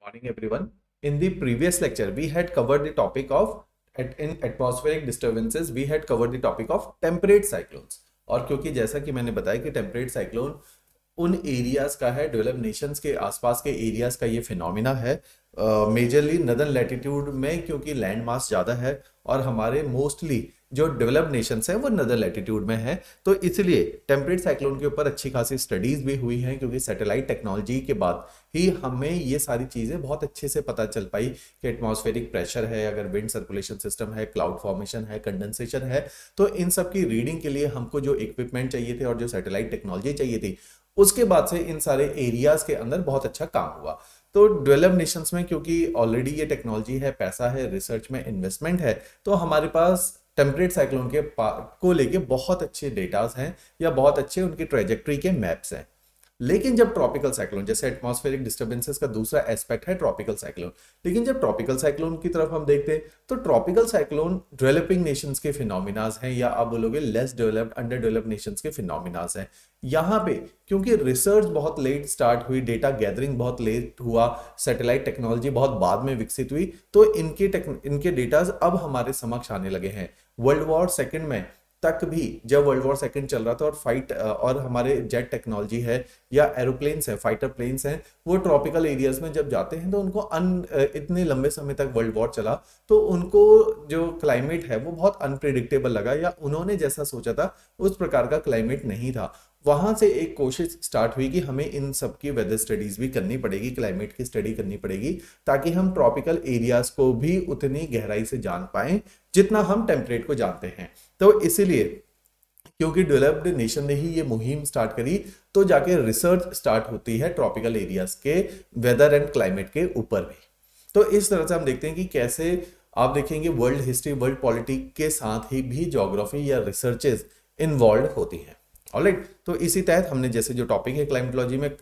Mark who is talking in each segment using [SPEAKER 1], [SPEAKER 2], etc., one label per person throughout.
[SPEAKER 1] Morning, everyone. In the previous lecture, we had covered the topic of in atmospheric disturbances. We had covered the topic of temperate cyclones. और क्योंकि जैसा कि मैंने बताया कि temperate cyclone उन areas का है, डेवलप नेशंस के आसपास के एरियाज का ये फिनोमिना है, मेजरली नदर्न लैटिट्यूड में, क्योंकि लैंड मास ज़्यादा है और हमारे मोस्टली जो डेवलप नेशंस हैं वो नदर लैटिट्यूड में है। तो इसलिए टेम्परेट साइक्लोन के ऊपर अच्छी खासी स्टडीज भी हुई हैं, क्योंकि सैटेलाइट टेक्नोलॉजी के बाद ही हमें ये सारी चीज़ें बहुत अच्छे से पता चल पाई कि एटमॉस्फेरिक प्रेशर है, अगर विंड सर्कुलेशन सिस्टम है, क्लाउड फॉर्मेशन है, कंडेंसेशन है, तो इन सब की रीडिंग के लिए हमको जो इक्विपमेंट चाहिए थे और जो सैटेलाइट टेक्नोलॉजी चाहिए थी, उसके बाद से इन सारे एरियाज के अंदर बहुत अच्छा काम हुआ। तो डेवलप नेशंस में क्योंकि ऑलरेडी ये टेक्नोलॉजी है, पैसा है, रिसर्च में इन्वेस्टमेंट है, तो हमारे पास टेम्परेट साइक्लोन के को लेके बहुत अच्छे डेटास हैं या बहुत अच्छे उनकी ट्रेजेक्ट्री के मैप्स हैं। लेकिन जब ट्रॉपिकल साइक्लोन, जैसे एटमॉस्फेरिक डिस्टर्बेंसेस का दूसरा एस्पेक्ट है ट्रॉपिकल साइक्लोन, लेकिन जब ट्रॉपिकल साइक्लोन की तरफ हम देखते हैं तो ट्रॉपिकल साइक्लोन डेवलपिंग नेशंस के फिनोमिनाज हैं, या आप बोलोगे less developed, under developed nations के फिनोमिनाज हैं। यहाँ पे क्योंकि रिसर्च बहुत लेट स्टार्ट हुई, डेटा गैदरिंग बहुत लेट हुआ, सैटेलाइट टेक्नोलॉजी बहुत बाद में विकसित हुई, तो इनके डेटाज अब हमारे समक्ष आने लगे हैं। वर्ल्ड वॉर सेकेंड में तक भी, जब वर्ल्ड वॉर सेकंड चल रहा था और फाइट और हमारे जेट टेक्नोलॉजी है या एरोप्लेन्स है, फाइटर प्लेन्स हैं, वो ट्रॉपिकल एरियाज में जब जाते हैं तो उनको इतने लंबे समय तक वर्ल्ड वॉर चला तो उनको जो क्लाइमेट है वो बहुत अनप्रिडिक्टेबल लगा, या उन्होंने जैसा सोचा था उस प्रकार का क्लाइमेट नहीं था। वहां से एक कोशिश स्टार्ट हुई कि हमें इन सब की वेदर स्टडीज भी करनी पड़ेगी, क्लाइमेट की स्टडी करनी पड़ेगी, ताकि हम ट्रॉपिकल एरियाज को भी उतनी गहराई से जान पाएं जितना हम टेम्परेट को जानते हैं। तो इसीलिए क्योंकि डेवलप्ड नेशन ने ही ये मुहिम स्टार्ट करी, तो जाके रिसर्च स्टार्ट होती है ट्रॉपिकल एरियाज के वेदर एंड क्लाइमेट के ऊपर भी। तो इस तरह से हम देखते हैं कि कैसे आप देखेंगे वर्ल्ड हिस्ट्री, वर्ल्ड पॉलिटिक्स के साथ ही भी ज्योग्राफी या रिसर्चेज इन्वॉल्व होती हैं। ऑलराइट, तो इसी तहत हमने जैसे जो टॉपिक है क्लाइमेटोलॉजी में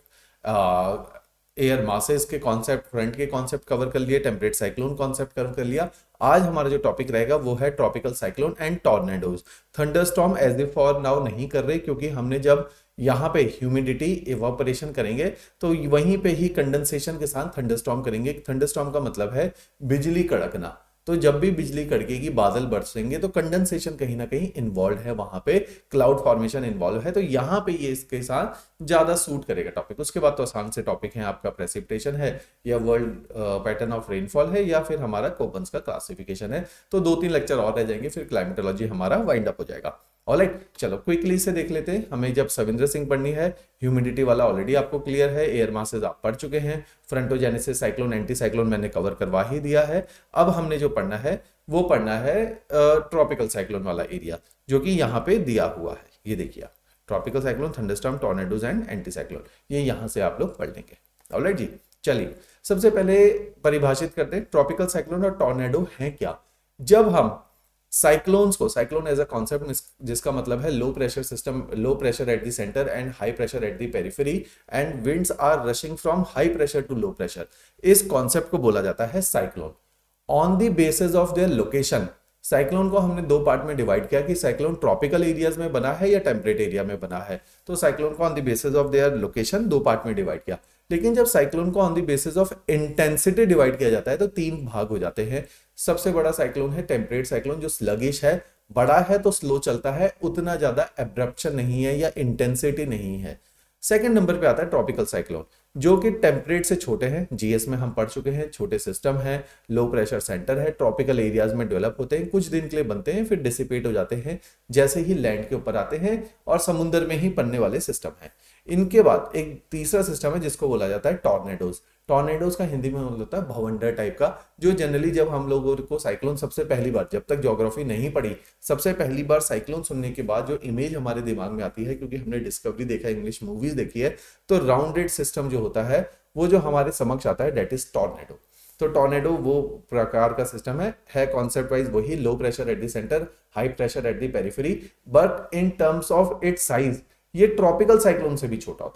[SPEAKER 1] एयर मासेस के कॉन्सेप्ट, फ्रंट के कॉन्सेप्ट कवर कर लिए, टेम्परेट साइक्लोन कॉन्सेप्ट कवर कर लिया। आज हमारा जो टॉपिक रहेगा वो है tropical cyclone and tornadoes. Thunderstorm as a for now नहीं कर रहे, क्योंकि हमने जब यहाँ पे ह्यूमिडिटी इवापोरेशन करेंगे तो वहीं पे ही कंडेंसेशन के साथ थंडरस्टॉर्म करेंगे। थंडरस्टॉर्म का मतलब है बिजली कड़कना। तो जब भी बिजली कड़केगी, बादल बरसेंगे, तो कंडेंसेशन कहीं ना कहीं इन्वॉल्व है, वहां पे क्लाउड फॉर्मेशन इन्वॉल्व है, तो यहाँ पे ये इसके साथ ज्यादा सूट करेगा टॉपिक। उसके बाद तो आसान से टॉपिक है आपका प्रेसिपिटेशन है, या वर्ल्ड पैटर्न ऑफ रेनफॉल है, या फिर हमारा कोपन्स का क्लासिफिकेशन है। तो 2-3 लेक्चर और रह जाएंगे, फिर क्लाइमेटोलॉजी हमारा वाइंड अप हो जाएगा। ऑलराइट, चलो क्विकली से देख लेते हैं। हमें जब सविंद्र सिंह पढ़नी है, ह्यूमिडिटी वाला ऑलरेडी आपको क्लियर है, एयर मासेस आप पढ़ चुके हैं, फ्रंटोजेनेसिस, साइक्लोन, एंटी साइक्लोन मैंने कवर करवा ही दिया है। अब हमने जो पढ़ना है वो पढ़ना है ट्रॉपिकल साइक्लोन वाला एरिया, जो कि यहाँ पे दिया हुआ है। ये देखिए, tropical cyclone, thunderstorm, tornadoes and anti cyclone, ये यहाँ से आप लोग पढ़ लेंगे। ऑलराइट जी, चलिए सबसे पहले परिभाषित करते हैं ट्रॉपिकल साइक्लोन और टॉर्नेडो है क्या। जब हम साइक्लोन्स को, साइक्लोन एज अ कॉन्सेप्ट जिसका मतलब है low pressure system, low pressure at the centre and high pressure at the periphery and winds are rushing from high pressure to low pressure, इस कॉन्सेप्ट को बोला जाता है cyclone. On the basis of their location, cyclone को हमने 2 part में divide किया कि साइक्लोन ट्रॉपिकल एरियाज में बना है या टेम्परेट एरिया में बना है। तो साइक्लोन को on the basis of their location 2 part में डिवाइड किया। लेकिन जब साइक्लोन को on the basis of intensity divide किया जाता है तो 3 भाग हो जाते हैं। सबसे बड़ा साइक्लोन है टेम्परेट साइक्लोन, जो स्लगिश है, बड़ा है तो स्लो चलता है, उतना ज्यादा एब्रप्शन नहीं है या इंटेंसिटी नहीं है। सेकंड नंबर पे आता है ट्रॉपिकल साइक्लोन, जो कि टेम्परेट से छोटे हैं, जीएस में हम पढ़ चुके हैं, छोटे सिस्टम है, लो प्रेशर सेंटर है, ट्रॉपिकल एरियाज में डेवलप होते हैं, कुछ दिन के लिए बनते हैं, फिर डिसिपेट हो जाते हैं जैसे ही लैंड के ऊपर आते हैं, और समुद्र में ही पड़ने वाले सिस्टम है। इनके बाद एक तीसरा सिस्टम है जिसको बोला जाता है टॉर्नेडोज। टॉर्नेडोज का हिंदी में होता है भवंडर टाइप का, जो जनरली जब हम लोगों को साइक्लोन सबसे पहली बार, जब तक ज्योग्राफी नहीं पढ़ी, सबसे पहली बार साइक्लोन सुनने के बाद जो इमेज हमारे दिमाग में आती है, क्योंकि हमने डिस्कवरी देखा, इंग्लिश मूवीज देखी है, तो राउंडेड सिस्टम जो होता है वो जो हमारे समक्ष आता है, डेट इज टॉर्नेडो। तो टॉर्नेडो वो प्रकार का सिस्टम है कॉन्सेप्ट वाइज वही, low pressure at the centre, high pressure at the periphery, but in terms of its size ये ट्रॉपिकल साइक्लोन से भी छोटा होता है।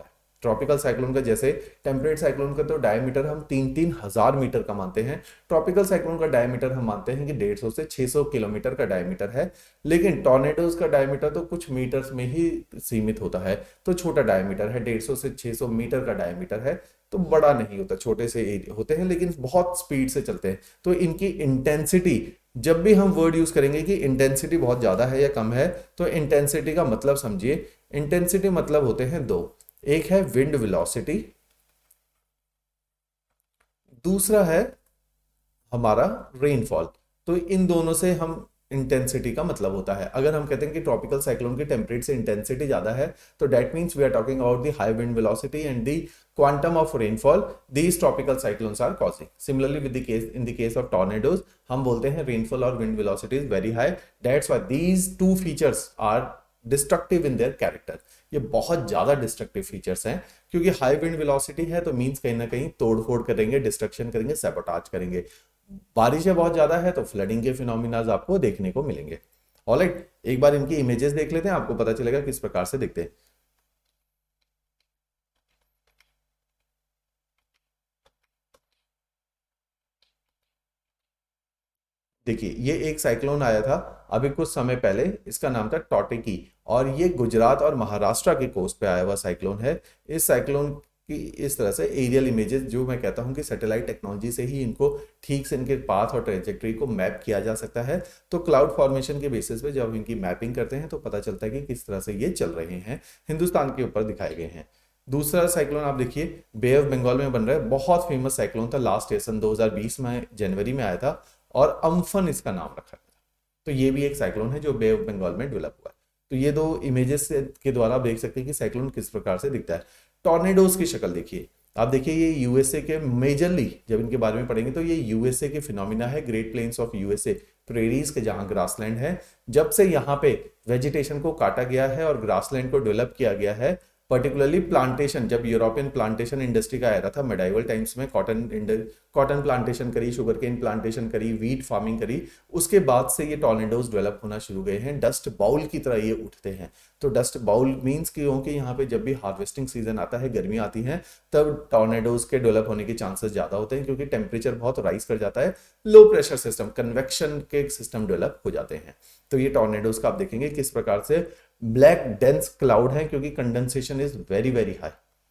[SPEAKER 1] ट्रॉपिकल साइक्लोन का जैसे टेम्परेट साइक्लोन का तो डायमीटर हम 3,000 मीटर का मानते हैं, ट्रॉपिकल साइक्लोन का डायमीटर हम मानते हैं कि 150 से 600 किलोमीटर का डायमीटर है। लेकिन टॉर्नेडोज का डायमीटर तो कुछ मीटर्स में ही सीमित होता है, तो छोटा डायमीटर है, 150 से 600 मीटर का डायमीटर है, तो बड़ा नहीं होता, छोटे से होते हैं लेकिन बहुत स्पीड से चलते हैं। तो इनकी इंटेंसिटी, जब भी हम वर्ड यूज करेंगे कि इंटेंसिटी बहुत ज्यादा है या कम है, तो इंटेंसिटी का मतलब समझिए, इंटेंसिटी मतलब होते हैं दो, एक है विंड वेलोसिटी, दूसरा है हमारा रेनफॉल। तो इन दोनों से हम इंटेंसिटी का मतलब होता है। अगर हम कहते हैं कि ट्रॉपिकल साइक्लोन की टेम्परेट से इंटेंसिटी ज्यादा है, तो that means we are talking about the high wind velocity and the quantum of rainfall these tropical cyclones are causing. Similarly with the case in the case of tornadoes, हम बोलते हैं rainfall और wind velocity is very high, that's why these two features are destructive in their character. ये बहुत ज्यादा destructive features हैं, क्योंकि high wind velocity है तो मींस कहीं ना कहीं तोड़फोड़ करेंगे, डिस्ट्रक्शन करेंगे, सैबोटाज करेंगे। बारिशें बहुत ज्यादा है तो फ्लडिंग के फिनोमिनाज आपको देखने को मिलेंगे। ऑलराइट, एक बार इनकी इमेजेस देख लेते हैं, आपको पता चलेगा किस प्रकार से दिखते हैं। देखिए, ये एक साइक्लोन आया था अभी कुछ समय पहले, इसका नाम था टॉटिकी, और ये गुजरात और महाराष्ट्र के कोस्ट पे आया हुआ साइक्लोन है। इस साइक्लोन की इस तरह से एरियल इमेजेस, जो मैं कहता हूं कि सैटेलाइट टेक्नोलॉजी से ही इनको ठीक से इनके पाथ और ट्रेजेक्टरी को मैप किया जा सकता है। तो क्लाउड फॉर्मेशन के बेसिस पे जब इनकी मैपिंग करते हैं तो पता चलता है कि किस तरह से ये चल रहे हैं, हिंदुस्तान के ऊपर दिखाए गए हैं। दूसरा साइक्लोन आप देखिए, बे ऑफ बंगाल में बन रहा है, बहुत फेमस साइक्लोन था, लास्ट ईयर सन 2020 में जनवरी में आया था, और अम्फन इसका नाम रखा गया। तो ये भी एक साइक्लोन है जो बे ऑफ बंगाल में डेवलप हुआ है। तो ये दो इमेजेस के द्वारा आप देख सकते हैं कि साइक्लोन किस प्रकार से दिखता है। टॉर्नेडोज की शक्ल देखिए, आप देखिए ये यूएसए के मेजरली, जब इनके बारे में पढ़ेंगे तो ये यूएसए के फिनोमिना है, great plains of USA, prairies के जहां ग्रासलैंड है। जब से यहाँ पे वेजिटेशन को काटा गया है और ग्रासलैंड को डेवलप किया गया है, पर्टिकुलरली प्लांटेशन, जब यूरोपियन प्लांटेशन इंडस्ट्री का एरा था मेडाइवल टाइम्स में, कॉटन प्लांटेशन करी, शुगर केन प्लांटेशन करी, वीट फार्मिंग करी, उसके बाद से ये टॉर्नेडोज डेवलप होना शुरू गए हैं, डस्ट बाउल की तरह ये उठते हैं। तो डस्ट बाउल मीन्स क्योंकि यहाँ पे जब भी हार्वेस्टिंग सीजन आता है, गर्मी आती है, तब टॉर्नेडोज के डेवलप होने के चांसेस ज्यादा होते हैं, क्योंकि टेम्परेचर बहुत राइज कर जाता है, लो प्रेशर सिस्टम, कन्वेक्शन के सिस्टम डेवलप हो जाते हैं। तो ये टॉर्नेडोज का आप देखेंगे किस प्रकार से ब्लैक डेंस क्लाउड है, क्योंकि condensation is very very high.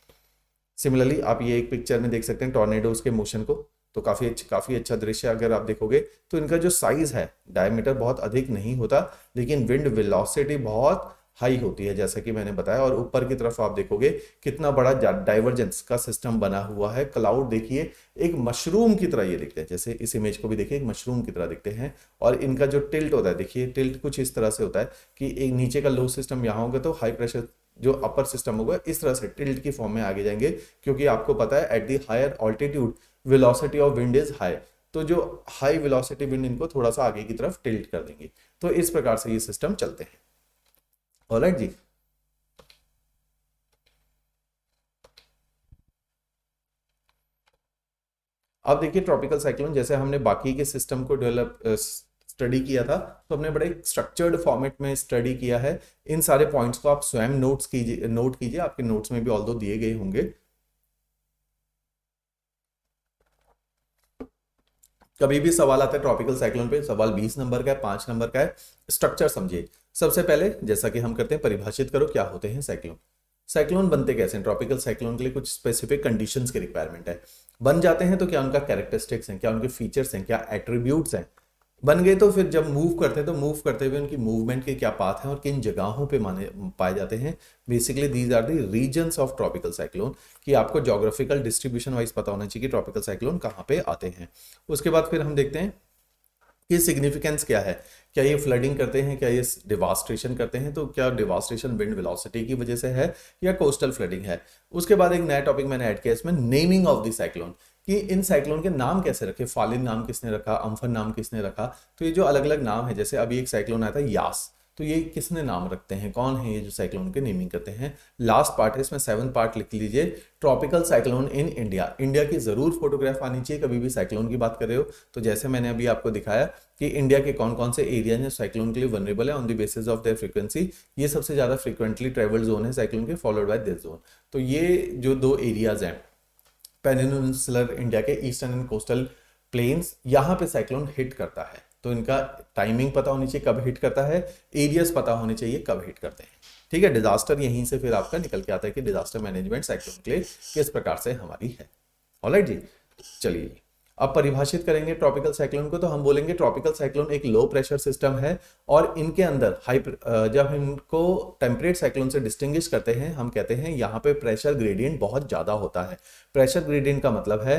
[SPEAKER 1] Similarly आप ये एक पिक्चर में देख सकते हैं टॉर्नेडोज के मोशन को, तो काफी अच्छा दृश्य। अगर आप देखोगे तो इनका जो साइज है, डायमीटर बहुत अधिक नहीं होता, लेकिन विंड वेलोसिटी बहुत हाई होती है, जैसा कि मैंने बताया। और ऊपर की तरफ आप देखोगे कितना बड़ा डाइवर्जेंस का सिस्टम बना हुआ है। क्लाउड देखिए एक मशरूम की तरह ये दिखते हैं, जैसे इस इमेज को भी देखिए, एक मशरूम की तरह दिखते हैं। और इनका जो टिल्ट होता है, देखिए टिल्ट कुछ इस तरह से होता है कि एक नीचे का लो सिस्टम यहाँ होगा तो हाई प्रेशर जो अपर सिस्टम होगा इस तरह से टिल्ट की फॉर्म में आगे जाएंगे, क्योंकि आपको पता है at the higher altitude velocity of wind is high, तो जो हाई वेलोसिटी विंड इनको थोड़ा सा आगे की तरफ टिल्ट कर देंगे। तो इस प्रकार से ये सिस्टम चलते हैं। ऑलराइट जी, अब देखिए ट्रॉपिकल साइक्लोन, जैसे हमने बाकी के सिस्टम को डेवलप स्टडी किया था, तो हमने बड़े स्ट्रक्चर्ड फॉर्मेट में स्टडी किया है। इन सारे पॉइंट्स को आप स्वयं नोट कीजिए, आपके नोट्स में भी ऑल्दो दिए गए होंगे। कभी भी सवाल आता है ट्रॉपिकल साइक्लोन पे, सवाल 20 नंबर का है, 5 नंबर का है, स्ट्रक्चर समझिए। सबसे पहले जैसा कि हम करते हैं, परिभाषित करो क्या होते हैं साइक्लोन। साइक्लोन बनते कैसे हैं? ट्रॉपिकल साइक्लोन के लिए कुछ स्पेसिफिक कंडीशंस की रिक्वायरमेंट है। बन जाते हैं तो क्या उनका कैरेक्टरिस्टिक्स हैं, क्या उनके फीचर्स हैं, क्या एट्रीब्यूट्स हैं। बन गए तो फिर जब मूव करते हैं तो मूव करते हुए उनकी मूवमेंट के क्या पाथ हैं और किन जगहों पे माने पाए जाते हैं। Basically these are the reasons of tropical cyclone, कि आपको ज्योग्राफिकल डिस्ट्रीब्यूशन वाइज पता होना चाहिए कि ट्रॉपिकल साइक्लोन कहाँ पे आते हैं। उसके बाद फिर हम देखते हैं कि सिग्निफिकेंस क्या है, क्या ये फ्लडिंग करते हैं, क्या ये डिवास्ट्रेशन करते हैं, तो क्या डिवास्ट्रेशन विंड वेलोसिटी की वजह से है या कोस्टल फ्लडिंग है। उसके बाद एक नया टॉपिक मैंने ऐड किया इसमें, नेमिंग ऑफ द साइक्लोन, कि इन साइक्लोन के नाम कैसे रखे, फालिन नाम किसने रखा, अम्फन नाम किसने रखा। तो ये जो अलग अलग नाम है, जैसे अभी एक साइक्लोन आया था यास, तो ये किसने नाम रखते हैं, कौन है ये जो साइक्लोन के नेमिंग करते हैं। लास्ट पार्ट है, इसमें 7 पार्ट लिख लीजिए। Tropical cyclone in India, India की जरूर फोटोग्राफ आनी चाहिए कभी भी साइक्लोन की बात कर रहे हो। तो जैसे मैंने अभी आपको दिखाया कि इंडिया के कौन कौन से एरिया हैं साइक्लोन के लिए वनरेबल है on the basis of their frequency. ये सबसे ज्यादा फ्रीक्वेंटली ट्रेवल्ड जोन है साइक्लोन के, फॉलोड बाय दिस जोन। तो ये जो 2 एरियाज हैं पेनिनसुलर इंडिया के, ईस्टर्न एंड कोस्टल प्लेन्स, यहाँ पे साइक्लोन हिट करता है। तो इनका टाइमिंग पता होनी चाहिए कब हिट करता है, एरियाज पता होने चाहिए कब हिट करते हैं। ठीक है, डिजास्टर यहीं से फिर आपका निकल के आता है कि डिजास्टर मैनेजमेंट साइक्लोन के लिए किस प्रकार से हमारी है। ऑलराइट जी, चलिए अब परिभाषित करेंगे ट्रॉपिकल साइक्लोन को। तो हम बोलेंगे ट्रॉपिकल साइक्लोन एक लो प्रेशर सिस्टम है और इनके अंदर जब इनको टेम्परेट साइक्लोन से डिस्टिंग्विश करते हैं, हम कहते हैं यहाँ पे प्रेशर ग्रेडियंट बहुत ज्यादा होता है। प्रेशर ग्रेडियंट का मतलब है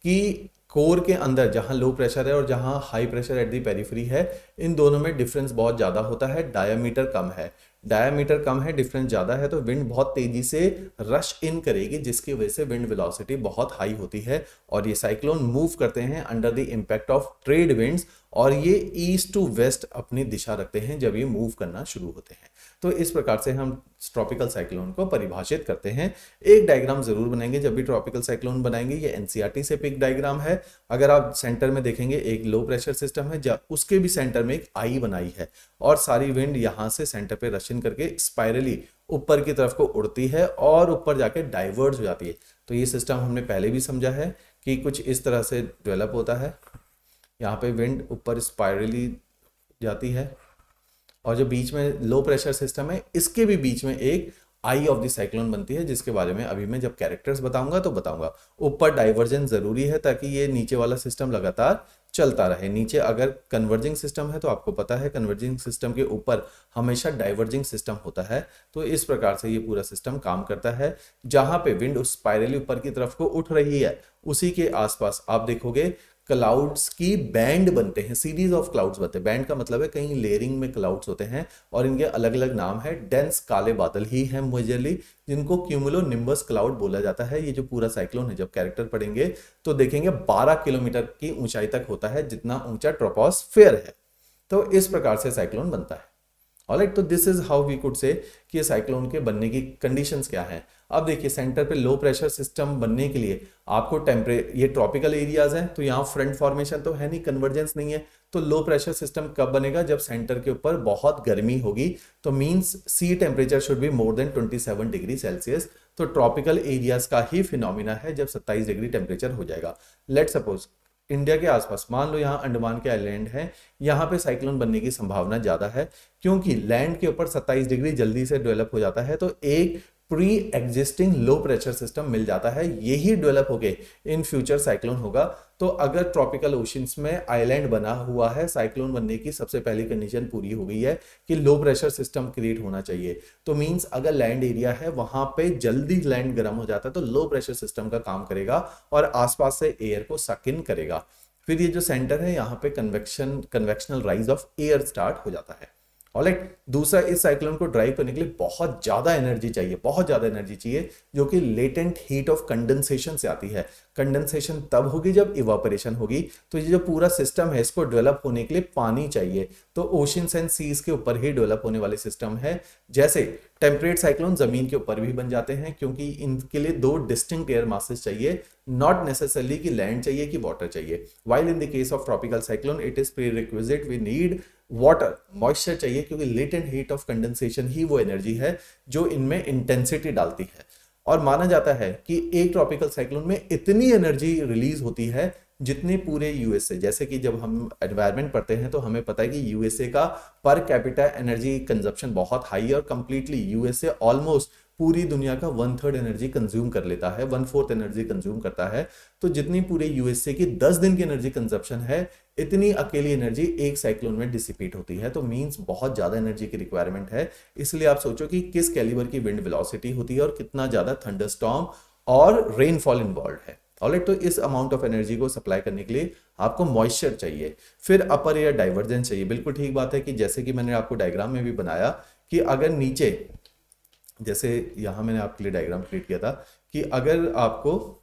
[SPEAKER 1] कि कोर के अंदर जहां लो प्रेशर है और जहां high pressure at the periphery है, इन दोनों में डिफरेंस बहुत ज्यादा होता है, डायामीटर कम है। डायामीटर कम है, डिफरेंस ज्यादा है, तो विंड बहुत तेजी से रश इन करेगी, जिसकी वजह से विंड वेलोसिटी बहुत हाई होती है और ये साइक्लोन मूव करते हैं under the impact of trade winds और ये ईस्ट टू वेस्ट अपनी दिशा रखते हैं जब ये मूव करना शुरू होते हैं। तो इस प्रकार से हम ट्रॉपिकल साइक्लोन को परिभाषित करते हैं। एक डायग्राम जरूर बनाएंगे जब भी ट्रॉपिकल साइक्लोन बनाएंगे, ये एनसीईआरटी से पिक डायग्राम है। अगर आप सेंटर में देखेंगे एक लो प्रेशर सिस्टम है, जब उसके भी सेंटर में एक आई बनाई है और सारी विंड यहां से सेंटर पे रशियन करके स्पाइरली ऊपर की तरफ को उड़ती है और ऊपर जाके डाइवर्ज हो जाती है। तो ये सिस्टम हमने पहले भी समझा है कि कुछ इस तरह से डेवलप होता है। यहाँ पे विंड ऊपर स्पाइरली जाती है और जो बीच में लो प्रेशर सिस्टम है, इसके भी बीच में एक आई ऑफ द साइक्लोन बनती है, जिसके बारे में अभी मैं जब कैरेक्टर्स बताऊंगा तो बताऊंगा। ऊपर डाइवर्जेंस जरूरी है ताकि ये नीचे वाला सिस्टम लगातार चलता रहे। नीचे अगर कन्वर्जिंग सिस्टम है तो आपको पता है कन्वर्जिंग सिस्टम के ऊपर हमेशा डाइवर्जिंग सिस्टम होता है। तो इस प्रकार से ये पूरा सिस्टम काम करता है। जहां पे विंड स्पाइरली ऊपर की तरफ को उठ रही है, उसी के आसपास आप देखोगे क्लाउड्स की बैंड बनते हैं, सीरीज ऑफ क्लाउड्स बनते हैं। बैंड का मतलब है कहीं लेयरिंग में क्लाउड्स होते हैं और इनके अलग अलग नाम है। डेंस काले बादल ही हैं मेजरली, जिनको क्यूमुलो निम्बस क्लाउड बोला जाता है। ये जो पूरा साइक्लोन है, जब कैरेक्टर पढ़ेंगे तो देखेंगे 12 किलोमीटर की ऊंचाई तक होता है, जितना ऊंचा ट्रोपोस्फेयर है। तो इस प्रकार से साइक्लोन बनता है। ऑलराइट, तो this is how we could say कि ये साइक्लोन के बनने की कंडीशंस क्या हैं। अब देखिए सेंटर पे लो प्रेशर सिस्टम बनने के लिए आपको ये ट्रॉपिकल एरियाज हैं, तो यहाँ फ्रंट फॉर्मेशन तो है नहीं, कन्वर्जेंस नहीं है। तो लो प्रेशर सिस्टम कब बनेगा, जब सेंटर के ऊपर बहुत गर्मी होगी। तो means sea temperature should be more than 27 degree Celsius. तो ट्रॉपिकल एरियाज का ही फिनोमिना है जब 27 डिग्री टेम्परेचर हो जाएगा। लेट सपोज इंडिया के आसपास मान लो यहाँ अंडमान के आइलैंड है, यहाँ पे साइक्लोन बनने की संभावना ज्यादा है, क्योंकि लैंड के ऊपर 27 डिग्री जल्दी से डेवलप हो जाता है। तो एक pre existing low pressure system मिल जाता है, यही डेवलप होके इन फ्यूचर साइक्लोन होगा। तो अगर ट्रॉपिकल ओशंस में आइलैंड बना हुआ है, साइक्लोन बनने की सबसे पहली कंडीशन पूरी हो गई है कि लो प्रेशर सिस्टम क्रिएट होना चाहिए। तो मींस अगर लैंड एरिया है वहां पे जल्दी लैंड गर्म हो जाता है, तो लो प्रेशर सिस्टम का काम करेगा और आसपास से एयर को सक इन करेगा। फिर ये जो सेंटर है यहाँ पे convectional rise of air start हो जाता है। ऑलराइट, दूसरा, इस साइक्लोन को ड्राइव करने के लिए बहुत ज्यादा एनर्जी चाहिए, बहुत ज्यादा एनर्जी चाहिए, जो कि लेटेंट हीट ऑफ कंडेंसेशन से आती है। कंडेंसेशन तब होगी जब इवापोरेशन होगी। तो ये जो पूरा सिस्टम है, इसको डेवलप होने के लिए पानी चाहिए। तो ओशंस एंड सीज के ऊपर ही डेवलप होने वाले सिस्टम है। जैसे टेम्परेट साइक्लोन जमीन के ऊपर भी बन जाते हैं, क्योंकि इनके लिए 2 डिस्टिंक्ट एयर मासेस चाहिए, नॉट नेसेसरली कि लैंड चाहिए कि वाटर चाहिए। While in the case of tropical cyclone it is prerequisite, we need water, moisture चाहिए, क्योंकि लेटेंट हीट ऑफ कंडेंसेशन ही वो एनर्जी है जो इनमें इंटेंसिटी डालती है। और माना जाता है कि एक ट्रॉपिकल साइक्लोन में इतनी एनर्जी रिलीज होती है जितने पूरे यूएसए, जैसे कि जब हम एनवायरनमेंट पढ़ते हैं तो हमें पता है कि यूएसए का पर कैपिटा एनर्जी कंजप्शन बहुत हाई है और कंप्लीटली यूएसए ऑलमोस्ट पूरी दुनिया का 1/3 एनर्जी कंज्यूम कर लेता है, 1/4 एनर्जी कंज्यूम करता है। तो जितनी पूरे यूएसए की 10 दिन की एनर्जी कंजप्शन है, इतनी अकेली एनर्जी एक साइक्लोन में डिसिपेट होती है। तो मींस बहुत ज्यादा एनर्जी की रिक्वायरमेंट है। इसलिए आप सोचो कि किस कैलिबर की विंड वेलोसिटी होती है और कितना ज्यादा थंडरस्टॉर्म और रेनफॉल इन्वॉल्व है। ऑलराइट, तो इस अमाउंट ऑफ एनर्जी को सप्लाई करने के लिए आपको मॉइस्चर चाहिए, फिर अपर एयर डाइवर्जेंस चाहिए। बिल्कुल ठीक बात है कि जैसे कि मैंने आपको डायग्राम में भी बनाया कि अगर नीचे, जैसे यहां मैंने आपके लिए डायग्राम क्रिएट किया था कि अगर आपको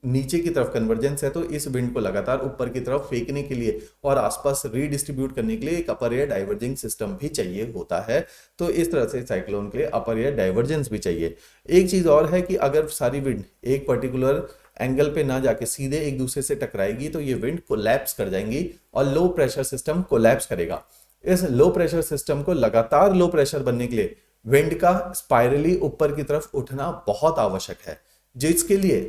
[SPEAKER 1] नीचे की तरफ कन्वर्जेंस है, तो इस विंड को लगातार ऊपर की तरफ फेंकने के लिए और आसपास रीडिस्ट्रीब्यूट करने के लिए एक अपर एयर डाइवर्जिंग सिस्टम भी चाहिए होता है। तो इस तरह से साइक्लोन के लिए अपर एयर डाइवर्जेंस भी चाहिए। एक चीज और है कि अगर सारी विंड एक पर्टिकुलर एंगल पे ना जाके सीधे एक दूसरे से टकराएगी तो ये विंड कोलैप्स कर जाएंगी और लो प्रेशर सिस्टम कोलैप्स करेगा। इस लो प्रेशर सिस्टम को लगातार लो प्रेशर बनने के लिए विंड का स्पाइरली ऊपर की तरफ उठना बहुत आवश्यक है, जिसके लिए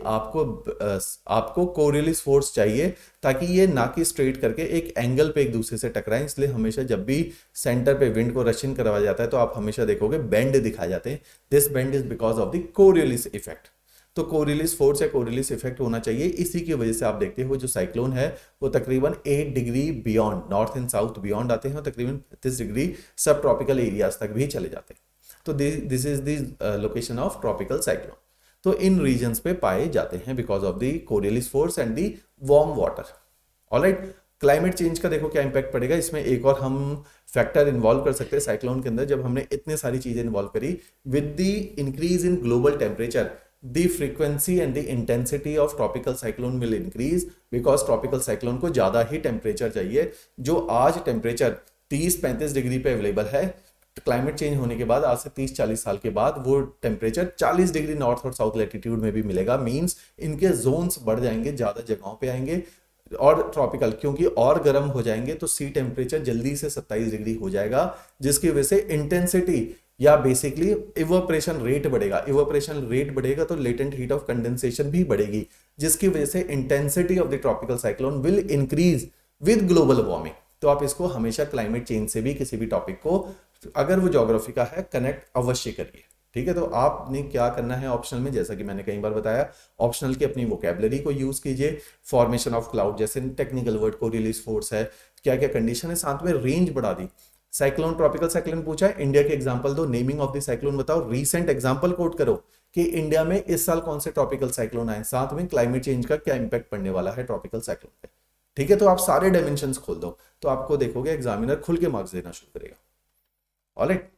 [SPEAKER 1] आपको कोरियलिस फोर्स चाहिए ताकि ये ना कि स्ट्रेट करके एक एंगल पे एक दूसरे से टकराएं। इसलिए हमेशा जब भी सेंटर पे विंड को रश इन करवाया जाता है तो आप हमेशा देखोगे बेंड दिखाए जाते हैं। This bend is because of the Coriolis effect. तो कोरियलिस फोर्स या कोरियलिस इफेक्ट होना चाहिए। इसी की वजह से आप देखते हो जो साइक्लोन है वो तकरीबन 8 degree beyond, north and south beyond आते हैं और तकरीबन 35 डिग्री सब ट्रॉपिकल एरियाज तक भी चले जाते हैं। तो this is the location of tropical cyclone. तो इन रीजन्स पे पाए जाते हैं because of the Coriolis force and the warm water. Alright, climate change का देखो क्या इंपैक्ट पड़ेगा। इसमें एक और हम फैक्टर इन्वॉल्व कर सकते हैं साइक्लोन के अंदर। जब हमने इतने सारी चीजें इन्वॉल्व करी, with the increase in global temperature the frequency and the intensity of tropical cyclone will increase because tropical cyclone को ज्यादा ही टेम्परेचर चाहिए। जो आज टेम्परेचर 30-35 डिग्री पे अवेलेबल है, क्लाइमेट चेंज होने के बाद आज से 30-40 साल के बाद वो टेम्परेचर 40 डिग्री नॉर्थ और साउथ लैटिट्यूड में भी मिलेगा। मींस इनके जोन्स बढ़ जाएंगे, ज्यादा जगहों पे आएंगे और ट्रॉपिकल क्योंकि और गर्म हो जाएंगे तो सी टेम्परेचर जल्दी से 27 डिग्री हो जाएगा, जिसकी वजह से इंटेंसिटी या बेसिकली इवोपरेशन रेट बढ़ेगा। इवोपरेशन रेट बढ़ेगा तो लेटेंट हीट ऑफ कंडेंसेशन भी बढ़ेगी, जिसकी वजह से intensity of the tropical cyclone will increase with global warming. तो आप इसको हमेशा क्लाइमेट चेंज से भी किसी भी टॉपिक को, अगर वो ज्योग्राफी का है, कनेक्ट अवश्य करिए। ठीक है, तो आपने क्या करना है ऑप्शनल में, जैसा कि मैंने कई बार बताया, ऑप्शनल की अपनी वोकैबुलरी को यूज कीजिए। फॉर्मेशन ऑफ क्लाउड जैसे टेक्निकल वर्ड, कोरियलिस फोर्स है, क्या क्या कंडीशन है, साथ में रेंज बढ़ा दी। साइक्लोन, ट्रॉपिकल साइक्लोन पूछा है, इंडिया के एग्जांपल दो, नेमिंग ऑफ द साइक्लोन बताओ, रीसेंट एग्जांपल कोट करो कि इंडिया में इस साल कौन से ट्रॉपिकल साइक्लोन आए, साथ में क्लाइमेट चेंज का क्या इंपैक्ट पड़ने वाला है ट्रॉपिकल साइक्लोन पे। ठीक है, तो आप सारे डायमेंशंस खोल दो तो आपको देखोगे एग्जामिनर खुल के मार्क्स देना शुरू करेगा। ऑलराइट,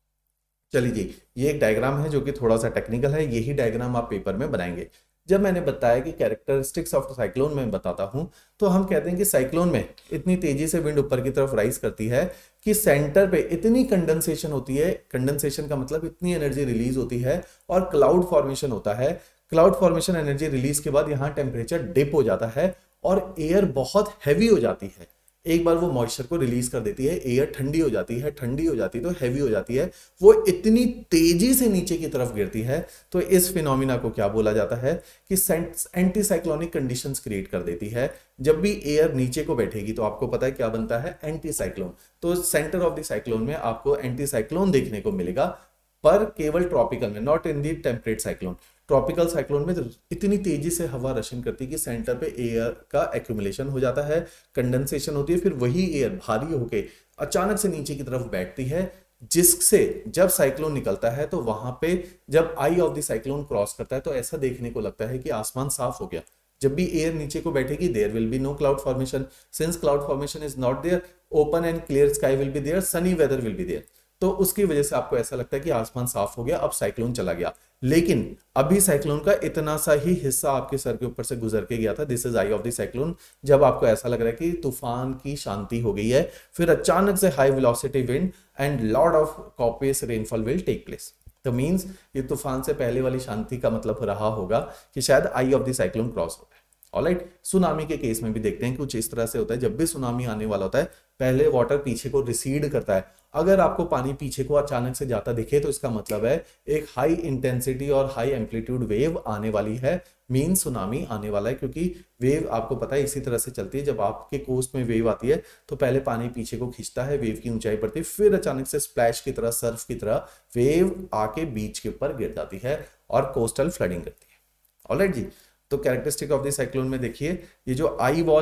[SPEAKER 1] चलिए जी, ये एक डायग्राम है जो कि थोड़ा सा टेक्निकल है, यही डायग्राम आप पेपर में बनाएंगे। जब मैंने बताया कि कैरेक्टरिस्टिक्स ऑफ साइक्लोन में बताता हूं, तो हम कहते हैं कि साइक्लोन में इतनी तेजी से विंड ऊपर की तरफ राइज करती है कि सेंटर पे इतनी कंडेंसेशन होती है, कंडेंसेशन का मतलब इतनी एनर्जी रिलीज होती है और क्लाउड फॉर्मेशन होता है। क्लाउड फॉर्मेशन एनर्जी रिलीज के बाद यहाँ टेम्परेचर डिप हो जाता है और एयर बहुत हैवी हो जाती है। एक बार वो मॉइस्चर को रिलीज कर देती है, एयर ठंडी हो जाती है, ठंडी हो जाती है तो हैवी हो जाती है, वो इतनी तेजी से नीचे की तरफ गिरती है। तो इस फिनोमिना को क्या बोला जाता है कि एंटी साइक्लोनिक कंडीशंस क्रिएट कर देती है। जब भी एयर नीचे को बैठेगी तो आपको पता है क्या बनता है, एंटी साइक्लोन। तो सेंटर ऑफ द साइक्लोन में आपको एंटी साइक्लोन देखने को मिलेगा, पर केवल ट्रॉपिकल में, not in the temperate cyclone. Tropical cyclone में इतनी तेजी से हवा रशिंग करती है कि सेंटर पे एयर का एक्यूमुलेशन हो जाता है, कंडेंसेशन होती है, फिर वही एयर भारी होके अचानक से नीचे की तरफ बैठती है, जिससे जब साइक्लोन निकलता है तो वहां पे जब eye of the cyclone cross करता है तो ऐसा देखने को लगता है कि आसमान साफ हो गया। जब भी एयर नीचे को बैठेगी there will be no cloud formation, since cloud formation is not there, open and clear sky will be there, sunny weather will be there. तो उसकी वजह से आपको ऐसा लगता है कि आसमान साफ हो गया, अब साइक्लोन चला गया। लेकिन अभी साइक्लोन का इतना सा ही हिस्सा आपके सर के ऊपर से गुजर के गया था, this is eye of the cyclone. जब आपको ऐसा लग रहा है कि तूफान की शांति हो गई है, फिर अचानक से high velocity wind and lot of copious rainfall will take place. तो मींस ये तूफान से पहले वाली शांति का मतलब रहा होगा कि शायद eye of the cyclone cross हो गया। ऑलराइट, सुनामी के केस में भी देखते हैं कुछ इस तरह से होता है। जब भी सुनामी आने वाला होता है पहले वाटर पीछे को रिसीड करता है। अगर आपको पानी पीछे को अचानक से जाता दिखे तो इसका मतलब है एक हाई इंटेंसिटी और हाई एम्पलीट्यूड वेव आने वाली है, मीन सुनामी आने वाला है। क्योंकि वेव आपको पता है इसी तरह से चलती है, जब आपके कोस्ट में वेव आती है तो पहले पानी पीछे को खींचता है, वेव की ऊंचाई बढ़ती है, फिर अचानक से स्प्लैश की तरह, सर्फ की तरह वेव आके बीच के ऊपर गिर जाती है और कोस्टल फ्लडिंग करती है। ऑलराइट जी, तो कैरेक्टरिस्टिक ऑफ द साइक्लोन में देखिए, ये जो आई वॉल है